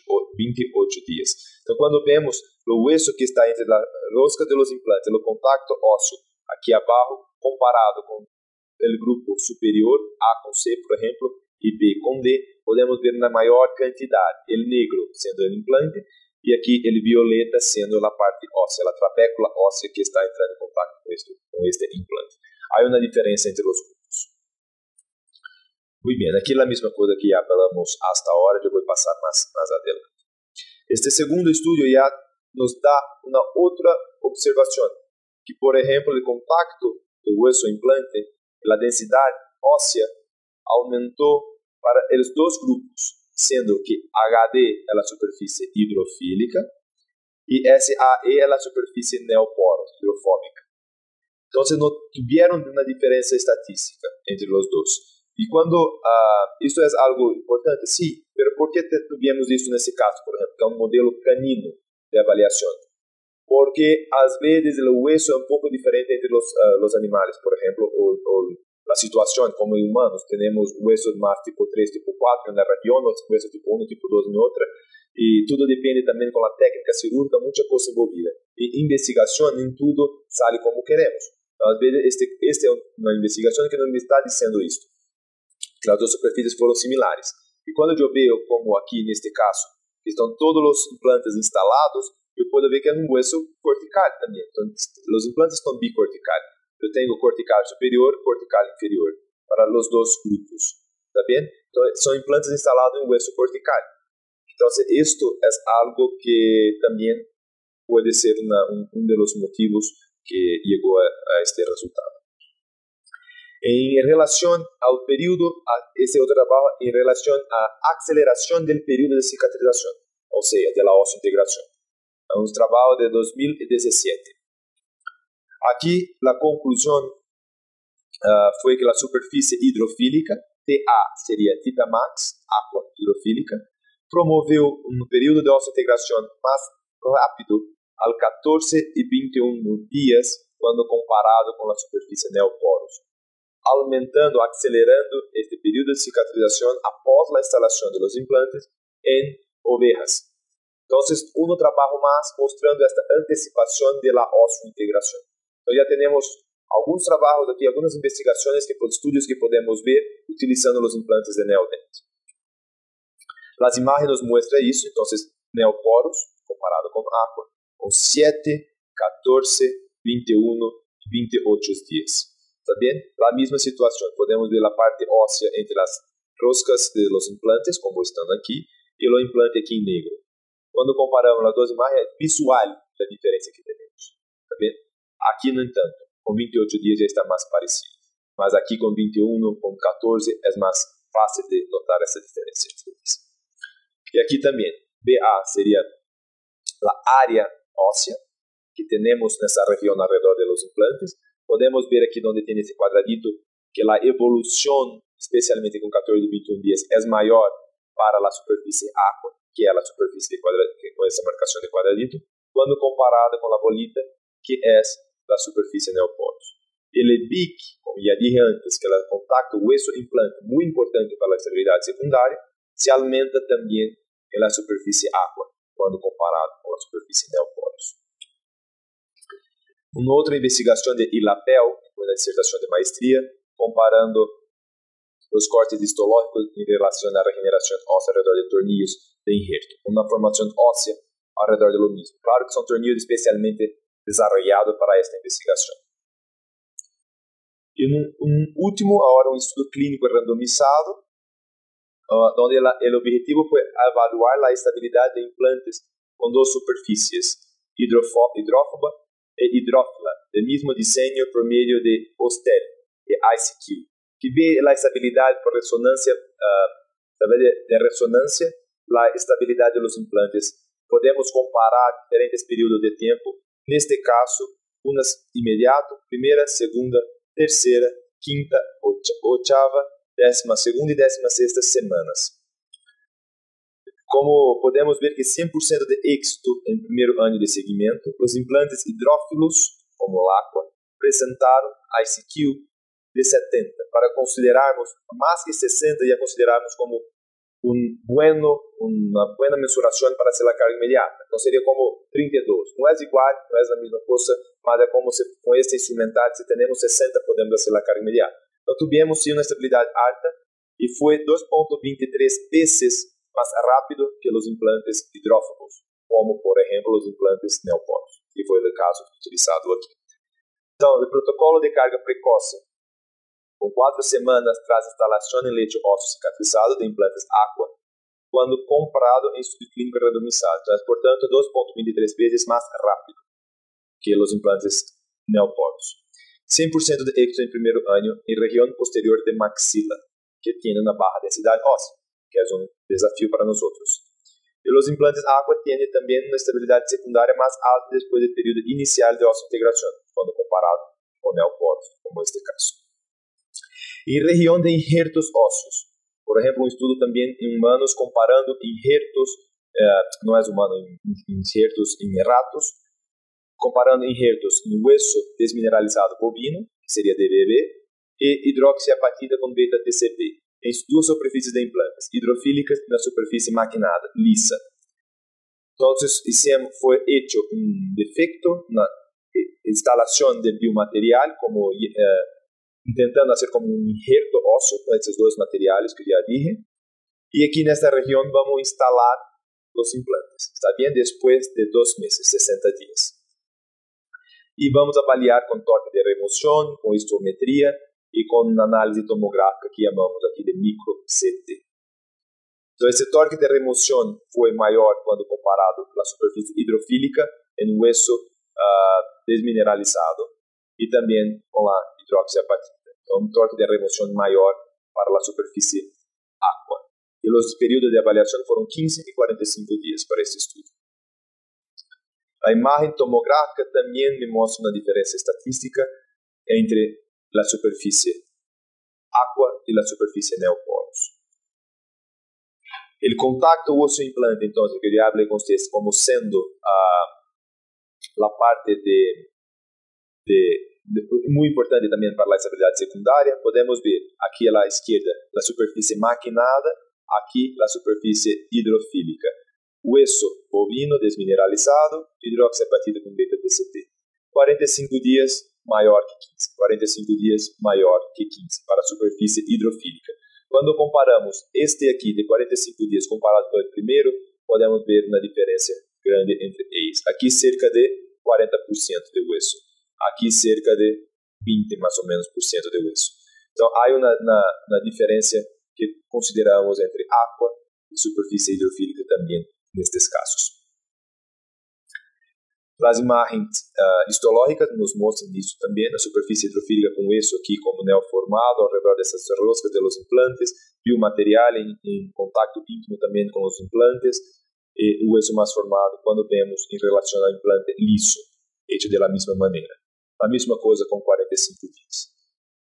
Entonces, cuando vemos lo hueso que está entre la rosca de los implantes, el contacto óseo aquí abajo, comparado con el grupo superior, A con C, por ejemplo, y B con D, podemos ver una mayor cantidad, el negro siendo el implante, y aquí el violeta siendo la parte ósea, la trabécula ósea que está entrando en contacto con este implante. Hay una diferencia entre los grupos. Muy bien, aquí la misma cosa que ya hablamos hasta ahora, yo voy a pasar más adelante. Este segundo estudio ya nos da una otra observación, que por ejemplo el contacto de hueso-implante, la densidad ósea aumentó para los dos grupos, siendo que HD es la superficie hidrofílica y SAE es la superficie neoporo, hidrofóbica. Entonces no tuvieron una diferencia estadística entre los dos. Y cuando esto es algo importante, sí, pero ¿por qué tuvimos esto en este caso, por ejemplo, que es un modelo canino de avaliación? Porque a veces el hueso es un poco diferente entre los animales, por ejemplo, o la situación como humanos, tenemos huesos más tipo 3, tipo 4 en la región, huesos tipo 1, tipo 2 en otra, y todo depende también con la técnica cirúrgica, mucha cosa envolvida. Y investigación en todo sale como queremos. A veces esta es una investigación que no me está diciendo esto, que las dos superficies fueron similares. Y cuando yo veo, como aquí en este caso, que están todos los implantes instalados, yo puedo ver que es un hueso cortical también. Entonces, los implantes están bicorticales. Yo tengo cortical superior, cortical inferior, para los dos grupos. ¿Está bien? Entonces, son implantes instalados en hueso cortical. Entonces, esto es algo que también puede ser uno de los motivos que llegó a este resultado. En relación al periodo, este otro trabajo en relación a aceleración del periodo de cicatrización, o sea, de la osseointegración. Es un trabajo de 2017. Aquí la conclusión fue que la superficie hidrofílica, TA sería Theta max, aqua hidrofílica, promovió un periodo de osseointegración más rápido al 14 y 21 días cuando comparado con la superficie neoporos, aumentando, acelerando este periodo de cicatrización após la instalación de los implantes en ovejas. Entonces, uno trabajo más mostrando esta anticipación de la osseointegración. Entonces, ya tenemos algunos trabajos aquí, algunas investigaciones, estudios que podemos ver utilizando los implantes de Neodent. Las imágenes nos muestran eso. Entonces, neoporos comparado con aqua, con 7, 14, 21 y 28 días. ¿Está bien? La misma situación. Podemos ver la parte ósea entre las roscas de los implantes, como están aquí, y los implantes aquí en negro. Cuando comparamos las dos imágenes, es visual la diferencia que tenemos. ¿Está bien? Aquí, no tanto. Con 28 días ya está más parecido. Mas aquí con 21, con 14, es más fácil de notar esa diferencia. Y aquí también, BA sería la área ósea, que tenemos en esa región alrededor de los implantes. Podemos ver aquí donde tiene ese cuadradito que la evolución, especialmente con 14 y 21 días, es mayor para la superficie aqua que a la superficie con esa marcación de cuadradito, cuando comparado con la bolita que es la superficie neoporos. El EBIC, como ya dije antes, que es el contacto hueso-implante, muy importante para la estabilidad secundaria, se aumenta también en la superficie aqua, cuando comparado con la superficie neoporos. Una otra investigación de Ilapel, una disertación de maestría, comparando los cortes histológicos en relación a la regeneración ósea alrededor de tornillos de injerto, una formación ósea alrededor de lo mismo. Claro que son tornillos especialmente desarrollados para esta investigación. Y un último, ahora un estudio clínico randomizado, donde el objetivo fue evaluar la estabilidad de implantes con dos superficies, hidrófoba e hidrófila, del mismo diseño por medio de Postel e ICQ, que ve la estabilidad por resonancia, de resonancia, la estabilidad de los implantes. Podemos comparar diferentes periodos de tiempo, en este caso, unas inmediato, primera, segunda, tercera, quinta, octava, 12ª y 16ª semanas. Como podemos ver que 100% de éxito en el primer año de seguimiento, los implantes hidrófilos, como el aqua, presentaron ICQ de 70. Para considerarmos más que 60, ya consideramos como una buena mensuración para hacer la carga inmediata. Entonces sería como 32. No es igual, no es la misma cosa, mas es como si con este instrumental, si tenemos 60, podemos hacer la carga inmediata. No tuvimos sí una estabilidad alta y fue 2.23 veces más rápido que los implantes hidrófobos, como por ejemplo los implantes neoporos, que fue el caso utilizado aquí. Entonces, el protocolo de carga precoce, con 4 semanas tras instalación en lecho óseo cicatrizado de implantes aqua, cuando comparado en estudio clínico randomizado. Entonces, por tanto, 2.23 veces más rápido que los implantes neoporos. 100% de éxito en primer año en región posterior de maxila, que tiene una baja densidad ósea, que es un desafío para nosotros. Y los implantes aqua tienen también una estabilidad secundaria más alta después del periodo inicial de osseointegración, cuando comparado con neoporos, como este caso. Y región de injertos óseos. Por ejemplo, un estudio también en humanos comparando injertos, no es humano, injertos en ratos, comparando injertos en hueso desmineralizado bovino, que sería DBB, y hidroxiapatita con beta-TCP, en duas superfícies de implantes, hidrofílicas y una superficie maquinada, lisa. Entonces, fue hecho un defecto, una instalación de biomaterial, como intentando hacer como un injerto óseo con estos dos materiales que ya dije. Y aquí en esta región vamos a instalar los implantes, ¿está bien? Después de 2 meses, 60 días. Y vamos a avaliar con toque de remoción, con histometría y con un análisis tomográfica que llamamos aquí de micro-CT. Entonces, el torque de remoción fue mayor cuando comparado con la superficie hidrofílica en hueso desmineralizado y también con la hidroxiapatita. Un torque de remoción mayor para la superficie aqua. Y los periodos de avaliación fueron 15 y 45 días para este estudio. La imagen tomográfica también me muestra una diferencia estadística entre la superficie aqua y la superficie neoporos. El contacto hueso-implante, entonces, que yo hablé con ustedes como siendo la parte muy importante también para la estabilidad secundaria, podemos ver aquí a la izquierda la superficie maquinada, aquí la superficie hidrofílica. Hueso bovino desmineralizado, hidroxiapatita con beta-TCP. 45 días mayor que 15. 45 días mayor que 15 para superficie hidrofílica. Cuando comparamos este aquí de 45 días comparado con el primero, podemos ver una diferencia grande entre ellos. Aquí cerca de 40% de hueso. Aquí cerca de 20 más o menos por ciento de hueso. Entonces hay una diferencia que consideramos entre aqua y superficie hidrofílica también en estos casos. Las imágenes histológicas nos muestran eso también, la superficie hidrofílica con hueso aquí como neoformado alrededor de esas roscas de los implantes, biomaterial en contacto íntimo también con los implantes, el hueso más formado cuando vemos en relación al implante liso. hecho de la misma manera. La misma cosa con 45 días.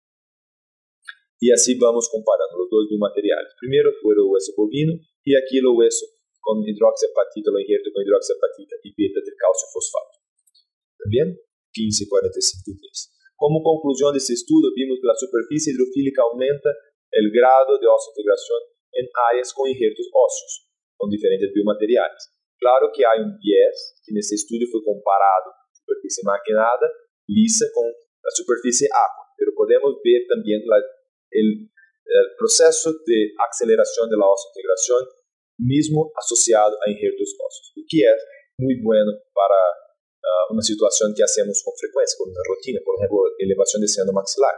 Y así vamos comparando los dos biomateriales. Primero fue el hueso bovino y aquí el hueso con hidroxiapatita, lo injerto con hidroxiapatita y beta de calcio fosfato. ¿También? 15 y 45 días. Como conclusión de este estudio, vimos que la superficie hidrofílica aumenta el grado de osseointegración en áreas con injertos óseos, con diferentes biomateriales. Claro que hay un bias, que en este estudio fue comparado superficie maquinada, lisa, con la superficie agua, pero podemos ver también el proceso de aceleración de la osseointegración mismo asociado a injertos óseos, lo que es muy bueno para una situación que hacemos con frecuencia, con una rutina, por ejemplo, elevación de seno maxilar.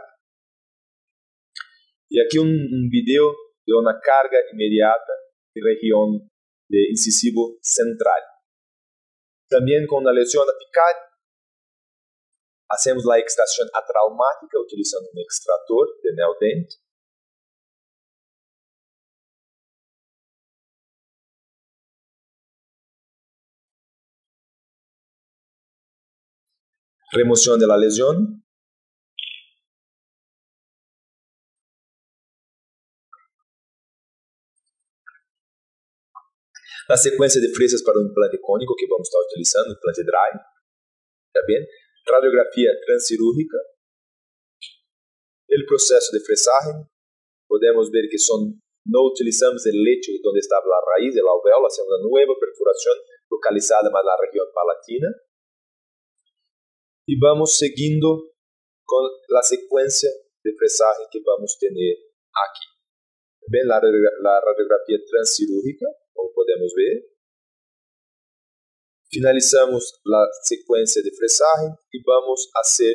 Y aquí un video de una carga inmediata en región de incisivo central. También con una lesión apical, hacemos la extracción atraumática utilizando un extractor de Neodent. Remoción de la lesión. La secuencia de fresas para un implante cónico que vamos a estar utilizando, implante dry. ¿Está bien? Radiografía transcirúrgica. El proceso de fresaje. Podemos ver que no utilizamos el lecho donde estaba la raíz del alvéolo, hacemos una nueva perforación localizada más en la región palatina. Y vamos siguiendo con la secuencia de fresaje que vamos a tener aquí. ¿Ven la radiografía transcirúrgica? Como podemos ver. Finalizamos la secuencia de fresaje y vamos a hacer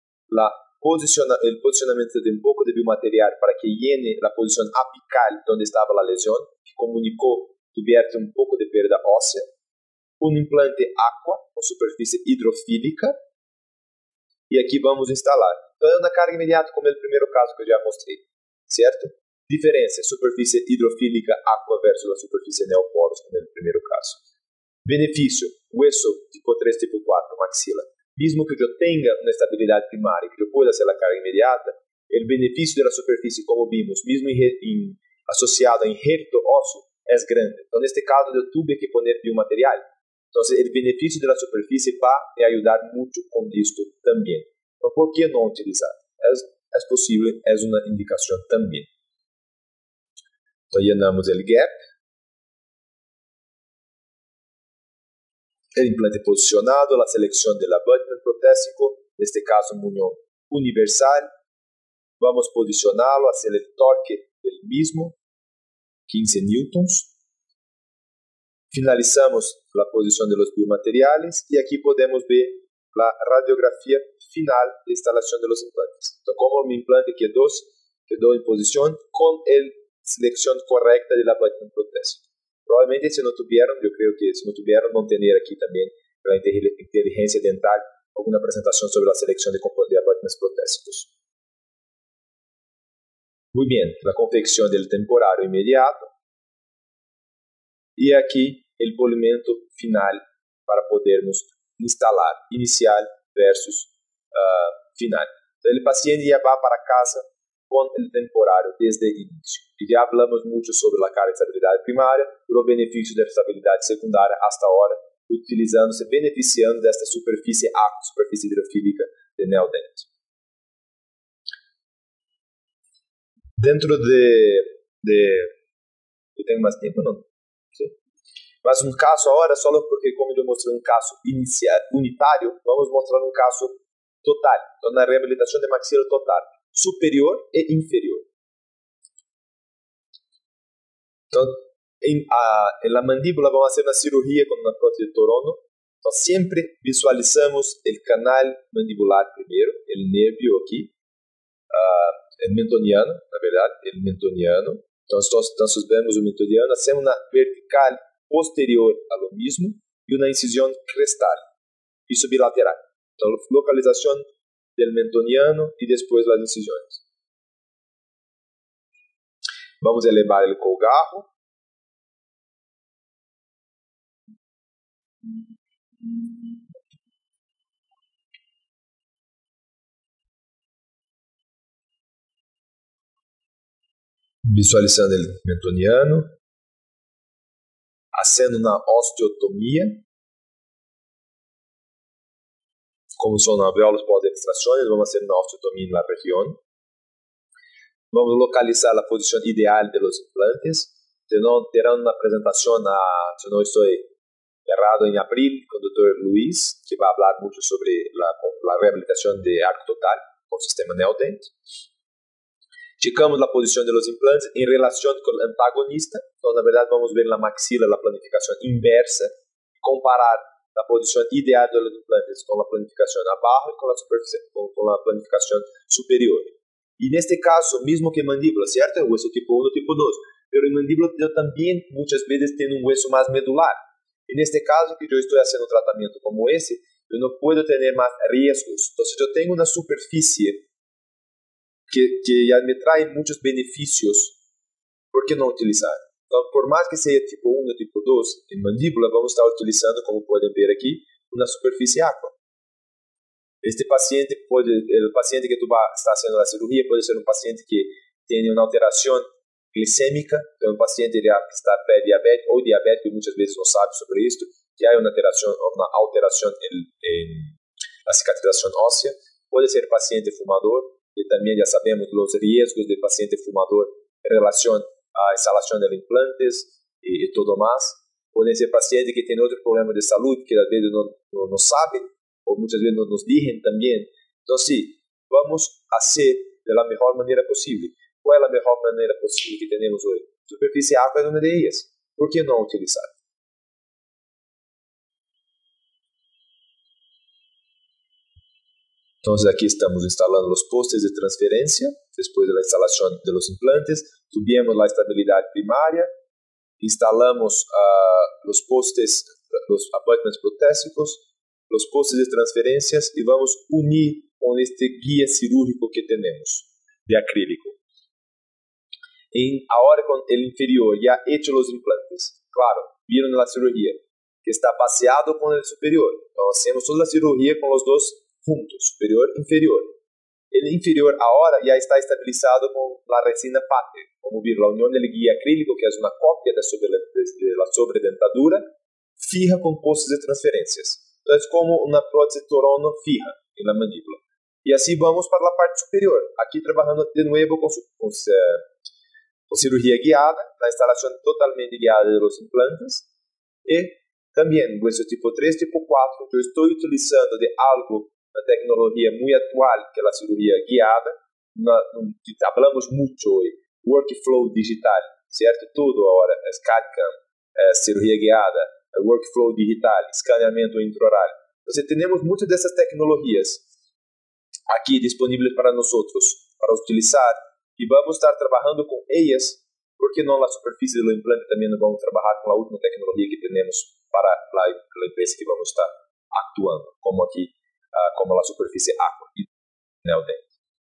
el posicionamiento de un poco de biomaterial para que llene la posición apical donde estaba la lesión, que comunicó tuviera un poco de pérdida ósea. Un implante aqua con superficie hidrofílica. Y aquí vamos a instalar. Entonces, una carga inmediata como el primer caso que ya mostré, ¿cierto? Diferencia, superficie hidrofílica aqua versus la superficie neoporos como el primer caso. Beneficio, hueso tipo 3, tipo 4, maxila. Mismo que yo tenga una estabilidad primaria, que yo pueda hacer la carga inmediata, el beneficio de la superficie, como vimos, mismo asociado a injerto óseo, es grande. Entonces, en este caso, yo tuve que poner biomaterial. Entonces, el beneficio de la superficie va a ayudar mucho con esto también. Pero ¿por qué no utilizar? Es posible, es una indicación también. Entonces, llenamos el gap. El implante posicionado, la selección del abutment protésico, en este caso un muñón universal. Vamos a posicionarlo, hacer el torque del mismo, 15 newtons. Finalizamos la posición de los biomateriales y aquí podemos ver la radiografía final de instalación de los implantes. Entonces, como mi implante quedó en posición con la selección correcta del abutment protésico. Probablemente si no tuvieron, yo creo que si no tuvieron, van a tener aquí también la inteligencia dental alguna presentación sobre la selección de abutments protésicos. Muy bien, la confección del temporario inmediato. Y aquí el polimento final para podernos instalar inicial versus final. Entonces, el paciente ya va para casa con el temporario desde el inicio. Y ya hablamos mucho sobre la carga de estabilidad primaria y los beneficios de la estabilidad secundaria hasta ahora, beneficiando de esta superficie aqua, superficie hidrofílica de Neodent. Dentro ¿yo tengo más tiempo? No. Sí. Mas un caso ahora, solo porque como yo mostré un caso unitario, vamos a mostrar un caso total, una rehabilitación de maxila total, superior e inferior. Entonces, en la mandíbula vamos a hacer una cirugía con una prótesis de torono. Entonces, siempre visualizamos el canal mandibular primero, el nervio aquí, el mentoniano, la verdad, el mentoniano. Entonces vemos el mentoniano, hacemos una vertical posterior a lo mismo y una incisión crestal y bilateral. Entonces, localización del mentoniano y después las incisiones. Vamos a elevar el colgajo. visualizando el mentoniano, haciendo una osteotomía, como son alvéolos pós-extracciones, vamos a hacer una osteotomía en la región. Vamos a localizar la posición ideal de los implantes. Terán una presentación, si no estoy errado, en abril con el Dr. Luis, que va a hablar mucho sobre la rehabilitación de arco total con sistema Neodent. Checamos la posición de los implantes en relación con el antagonista. Entonces, la verdad, vamos a ver en la maxila la planificación inversa, comparar la posición ideal de los implantes con la planificación abajo y con la planificación superior. Y en este caso, mismo que mandíbula, ¿cierto? El hueso tipo 1, tipo 2. Pero en mandíbula yo también muchas veces tengo un hueso más medular. En este caso que yo estoy haciendo un tratamiento como ese, yo no puedo tener más riesgos. Entonces yo tengo una superficie que ya me trae muchos beneficios. ¿Por qué no utilizar? Entonces, por más que sea tipo 1 o tipo 2, en mandíbula vamos a estar utilizando, como pueden ver aquí, una superficie aqua. El paciente que tú estás haciendo la cirugía puede ser un paciente que tiene una alteración glicémica, es un paciente que está prediabético o diabético y muchas veces no sabe sobre esto, que hay una alteración en la cicatrización ósea. Puede ser paciente fumador, que también ya sabemos los riesgos del paciente fumador en relación a instalación de implantes y todo más. Puede ser paciente que tiene otro problema de salud que a veces no saben o muchas veces no nos dicen también. Entonces sí, vamos a hacer de la mejor manera posible. ¿Cuál es la mejor manera posible que tenemos hoy? Superficie aqua es una de ellas. ¿Por qué no utilizar? Entonces aquí estamos instalando los postes de transferencia. Después de la instalación de los implantes, subimos la estabilidad primaria, instalamos los postes, los abutments protésicos, los postes de transferencias y vamos a unir con este guía cirúrgico que tenemos de acrílico. Ahora con el inferior ya hecho los implantes, claro, vieron la cirugía que está paseado con el superior. Entonces hacemos toda la cirugía con los dos juntos, superior e inferior. El inferior ahora ya está estabilizado con la resina PATE, como vieron la unión del guía acrílico, que es una copia de la sobredentadura, fija con postes de transferencias. Entonces como una prótesis torono fija en la mandíbula. Y así vamos para la parte superior, aquí trabajando de nuevo con cirugía guiada, la instalación totalmente guiada de los implantes. Y también hueso tipo 3, tipo 4, yo estoy utilizando de algo, una tecnología muy actual que es la cirugía guiada. Hablamos mucho hoy, workflow digital, ¿cierto? Todo ahora es CAD/CAM, cirugía guiada, workflow digital, escaneamiento intraoral. Entonces tenemos muchas de esas tecnologías aquí disponibles para nosotros, para utilizar, y vamos a estar trabajando con ellas. ¿Por qué no la superficie del implante también vamos a trabajar con la última tecnología que tenemos para la empresa que vamos a estar actuando, como aquí, como la superficie aqua y Neodent.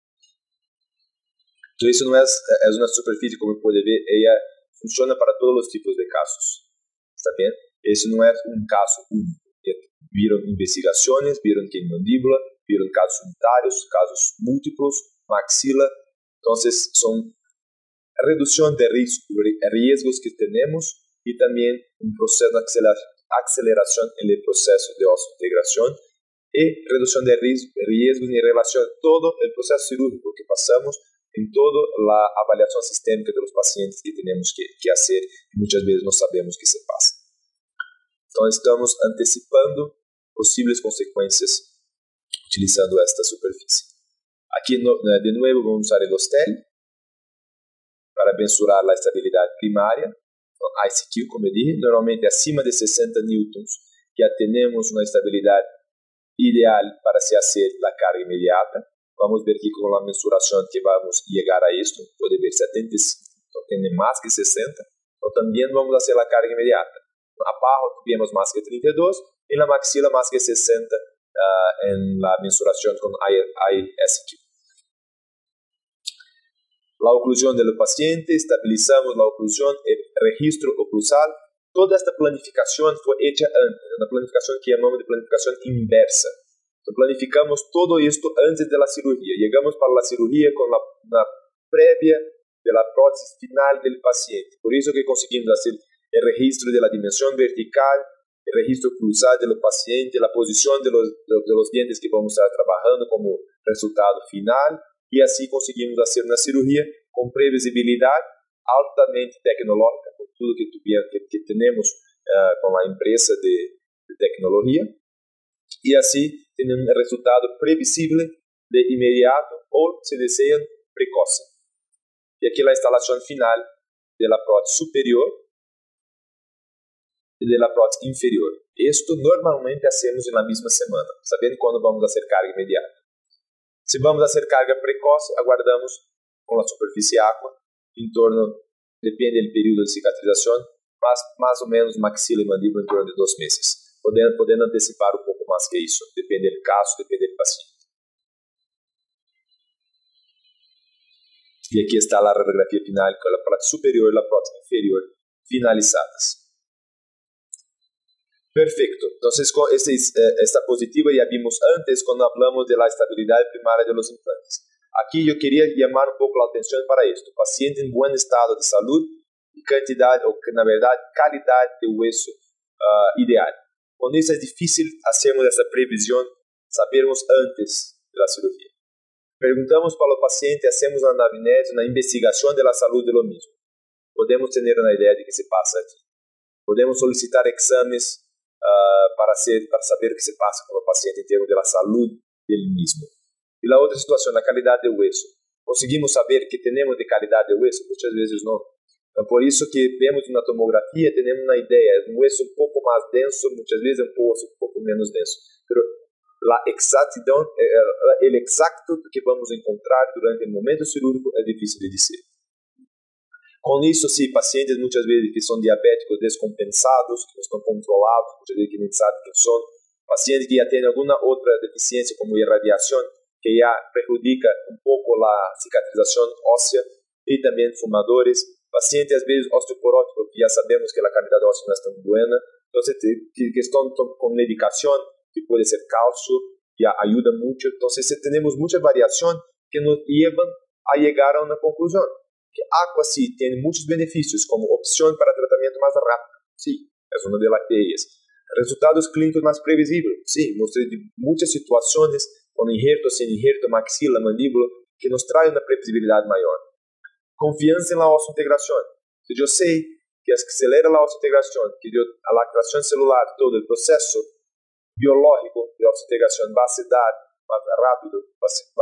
Entonces eso no es una superficie, como puede ver, ella funciona para todos los tipos de casos. ¿Está bien? Eso no es un caso único. Vieron investigaciones, vieron que en mandíbula, vieron casos unitarios, casos múltiplos, maxila. Entonces son reducción de riesgos que tenemos y también un proceso de aceleración en el proceso de osseointegración y reducción de riesgos en relación a todo el proceso cirúrgico que pasamos, en toda la avaliación sistémica de los pacientes que tenemos que hacer y muchas veces no sabemos qué se pasa. Entonces estamos anticipando posibles consecuencias utilizando esta superficie. Aquí de nuevo vamos a usar el hostel para mensurar la estabilidad primaria, con ICQ, como dije, normalmente acima de 60 newtons ya tenemos una estabilidad ideal para se hacer la carga inmediata. Vamos a ver aquí con la mensuración que vamos a llegar a esto, puede ver 75, no tiene más que 60, o también vamos a hacer la carga inmediata. Abajo tuvimos más que 32, en la maxila más que 60 en la mensuración con ISQ. La oclusión del paciente, estabilizamos la oclusión, el registro oclusal. Toda esta planificación fue hecha antes, una planificación que llamamos de planificación inversa. Entonces, planificamos todo esto antes de la cirugía. Llegamos para la cirugía con una previa de la prótesis final del paciente. Por eso que conseguimos hacer el registro de la dimensión vertical, el registro cruzado de los pacientes, la posición de los dientes que vamos a estar trabajando como resultado final, y así conseguimos hacer una cirugía con previsibilidad altamente tecnológica, con todo que tenemos con la empresa de tecnología, y así tener un resultado previsible de inmediato o, si desean, precoce. Y aquí la instalación final de la prótesis superior y de la prótesis inferior. Esto normalmente hacemos en la misma semana, sabiendo cuándo vamos a hacer carga inmediata. Si vamos a hacer carga precoce, aguardamos con la superficie aqua, en torno, depende del periodo de cicatrización, más o menos maxila y mandíbula en torno de 2 meses. Podendo antecipar un poco más que eso, depende del caso, depende del paciente. Y aquí está la radiografía final con la prótesis superior y la prótesis inferior finalizadas. Perfecto. Entonces, con esta positiva ya vimos antes cuando hablamos de la estabilidad primaria de los implantes. Aquí yo quería llamar un poco la atención para esto. Paciente en buen estado de salud y cantidad, o na verdad, calidad de hueso ideal. Con eso es difícil hacernos esa previsión, sabermos antes de la cirugía. Preguntamos para el paciente, hacemos una anamnese, una investigación de la salud de lo mismo. Podemos tener una idea de qué se pasa aquí. Podemos solicitar exámenes para saber qué se pasa con el paciente en términos de la salud del mismo. Y la otra situación, la calidad de hueso. Conseguimos saber qué tenemos de calidad de hueso, muchas veces no. Por eso que vemos una tomografía, tenemos una idea, es un hueso un poco más denso, muchas veces un poco menos denso. Pero la exactitud, el exacto que vamos a encontrar durante el momento cirúrgico es difícil de decir. Con eso, sí, pacientes muchas veces que son diabéticos descompensados, que no están controlados, muchas veces que no saben qué son, pacientes que ya tienen alguna otra deficiencia como irradiación, que ya perjudica un poco la cicatrización ósea, y también fumadores, pacientes a veces osteoporóticos, que ya sabemos que la calidad ósea no es tan buena, entonces que están con medicación, que puede ser calcio, ya ayuda mucho. Entonces tenemos mucha variación que nos llevan a llegar a una conclusión. Que aqua sí tiene muchos beneficios como opción para tratamiento más rápido. Sí, es una de ellas. Resultados clínicos más previsibles. Sí, mostré muchas situaciones con injerto, sin injerto, maxila, mandíbula, que nos trae una previsibilidad mayor. Confianza en la osseointegración. Si yo sé que acelera la osseointegración, que a la activación celular, todo el proceso biológico de osseointegración va a se dar más rápido, va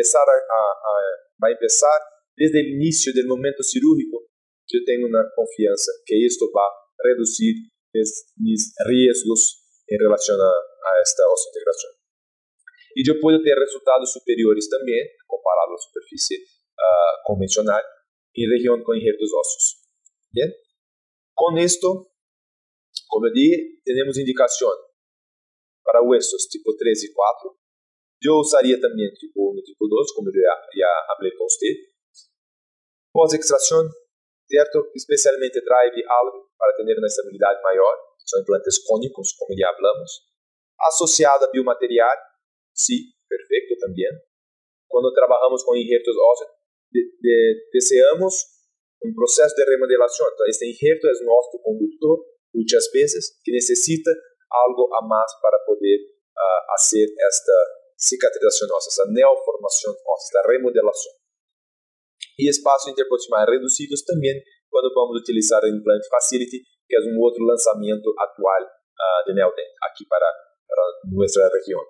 a empezar desde el inicio del momento cirúrgico, yo tengo una confianza que esto va a reducir mis riesgos en relación a esta osseointegración. Y yo puedo tener resultados superiores también, comparado a la superficie convencional, en región con injertos óseos. Bien, con esto, como dije, tenemos indicación para huesos tipo 3 y 4. Yo usaría también tipo 1 y tipo 2, como ya hablé con usted. Pós-extracción, ¿cierto? Especialmente drive algo para tener una estabilidad mayor. Son implantes cónicos, como ya hablamos. Asociada a biomaterial, sí, perfecto también. Cuando trabajamos con injertos óseos, deseamos un proceso de remodelación. Entonces, este injerto es un osteoconductor, muchas veces, que necesita algo a más para poder hacer esta cicatrización ósea, esa neoformación ósea, la remodelación. Y espacios interproximales reducidos también cuando vamos a utilizar el Implant Facility, que es un otro lanzamiento actual de Neodent, aquí para nuestra región.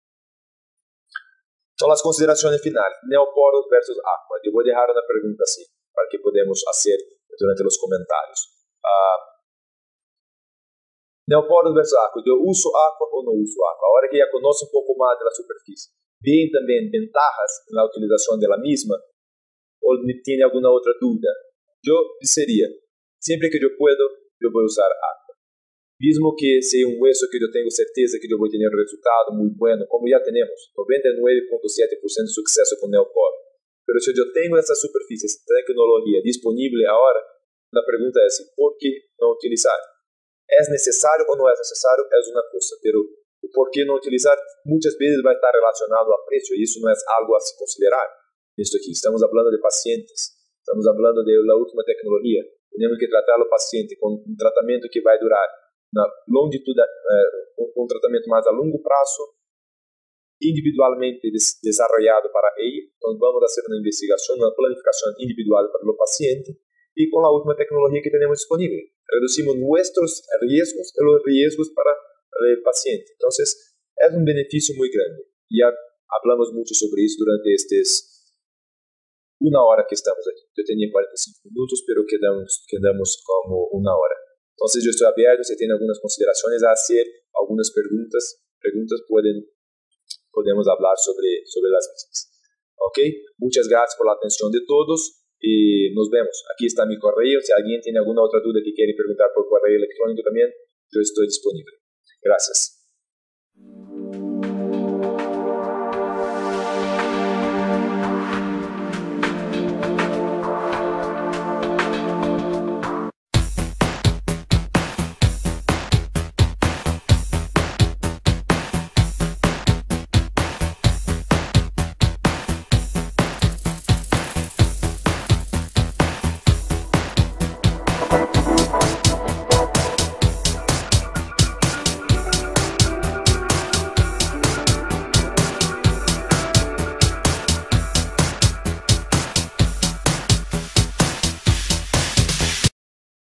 Son las consideraciones finales. Neoporos versus aqua. Yo voy a dejar una pregunta así, para que podamos hacer durante los comentarios. Neoporos versus aqua. ¿Yo uso aqua o no uso aqua? Ahora que ya conozco un poco más de la superficie, ¿ven también ventajas en la utilización de la misma? ¿O tiene alguna otra duda? Yo diría, siempre que yo puedo, yo voy a usar aqua. Mismo que sea un hueso que yo tengo certeza que yo voy a tener un resultado muy bueno, como ya tenemos, 99.7% de suceso con Neoporo. Pero si yo tengo esta superficie, esta tecnología disponible ahora, la pregunta es, ¿por qué no utilizar? ¿Es necesario o no es necesario? Es una cosa, pero ¿por qué no utilizar? Muchas veces va a estar relacionado a precio y eso no es algo a considerar. Esto aquí, estamos hablando de pacientes estamos falando de la última tecnologia. Temos que tratar o paciente com um tratamento que vai durar na longitud, um tratamento mais a longo prazo, individualmente desarrollado para ele. Então, vamos fazer uma investigação, uma planificação individual para o paciente e com a última tecnologia que temos disponível. Reduzimos nossos riesgos e os riesgos para o paciente. Então, é um benefício muito grande. Já falamos muito sobre isso durante uma hora que estamos aqui. Eu tinha 45 minutos, pero quedamos como uma hora. Então, eu estou aberto. Se tem algumas considerações a fazer, algumas perguntas podemos falar sobre as mesmas. Ok? Muitas graças por a atenção de todos e nos vemos. Aqui está meu correio. Se alguém tem alguma outra dúvida que quer perguntar por correio eletrônico também, eu estou disponível. Graças.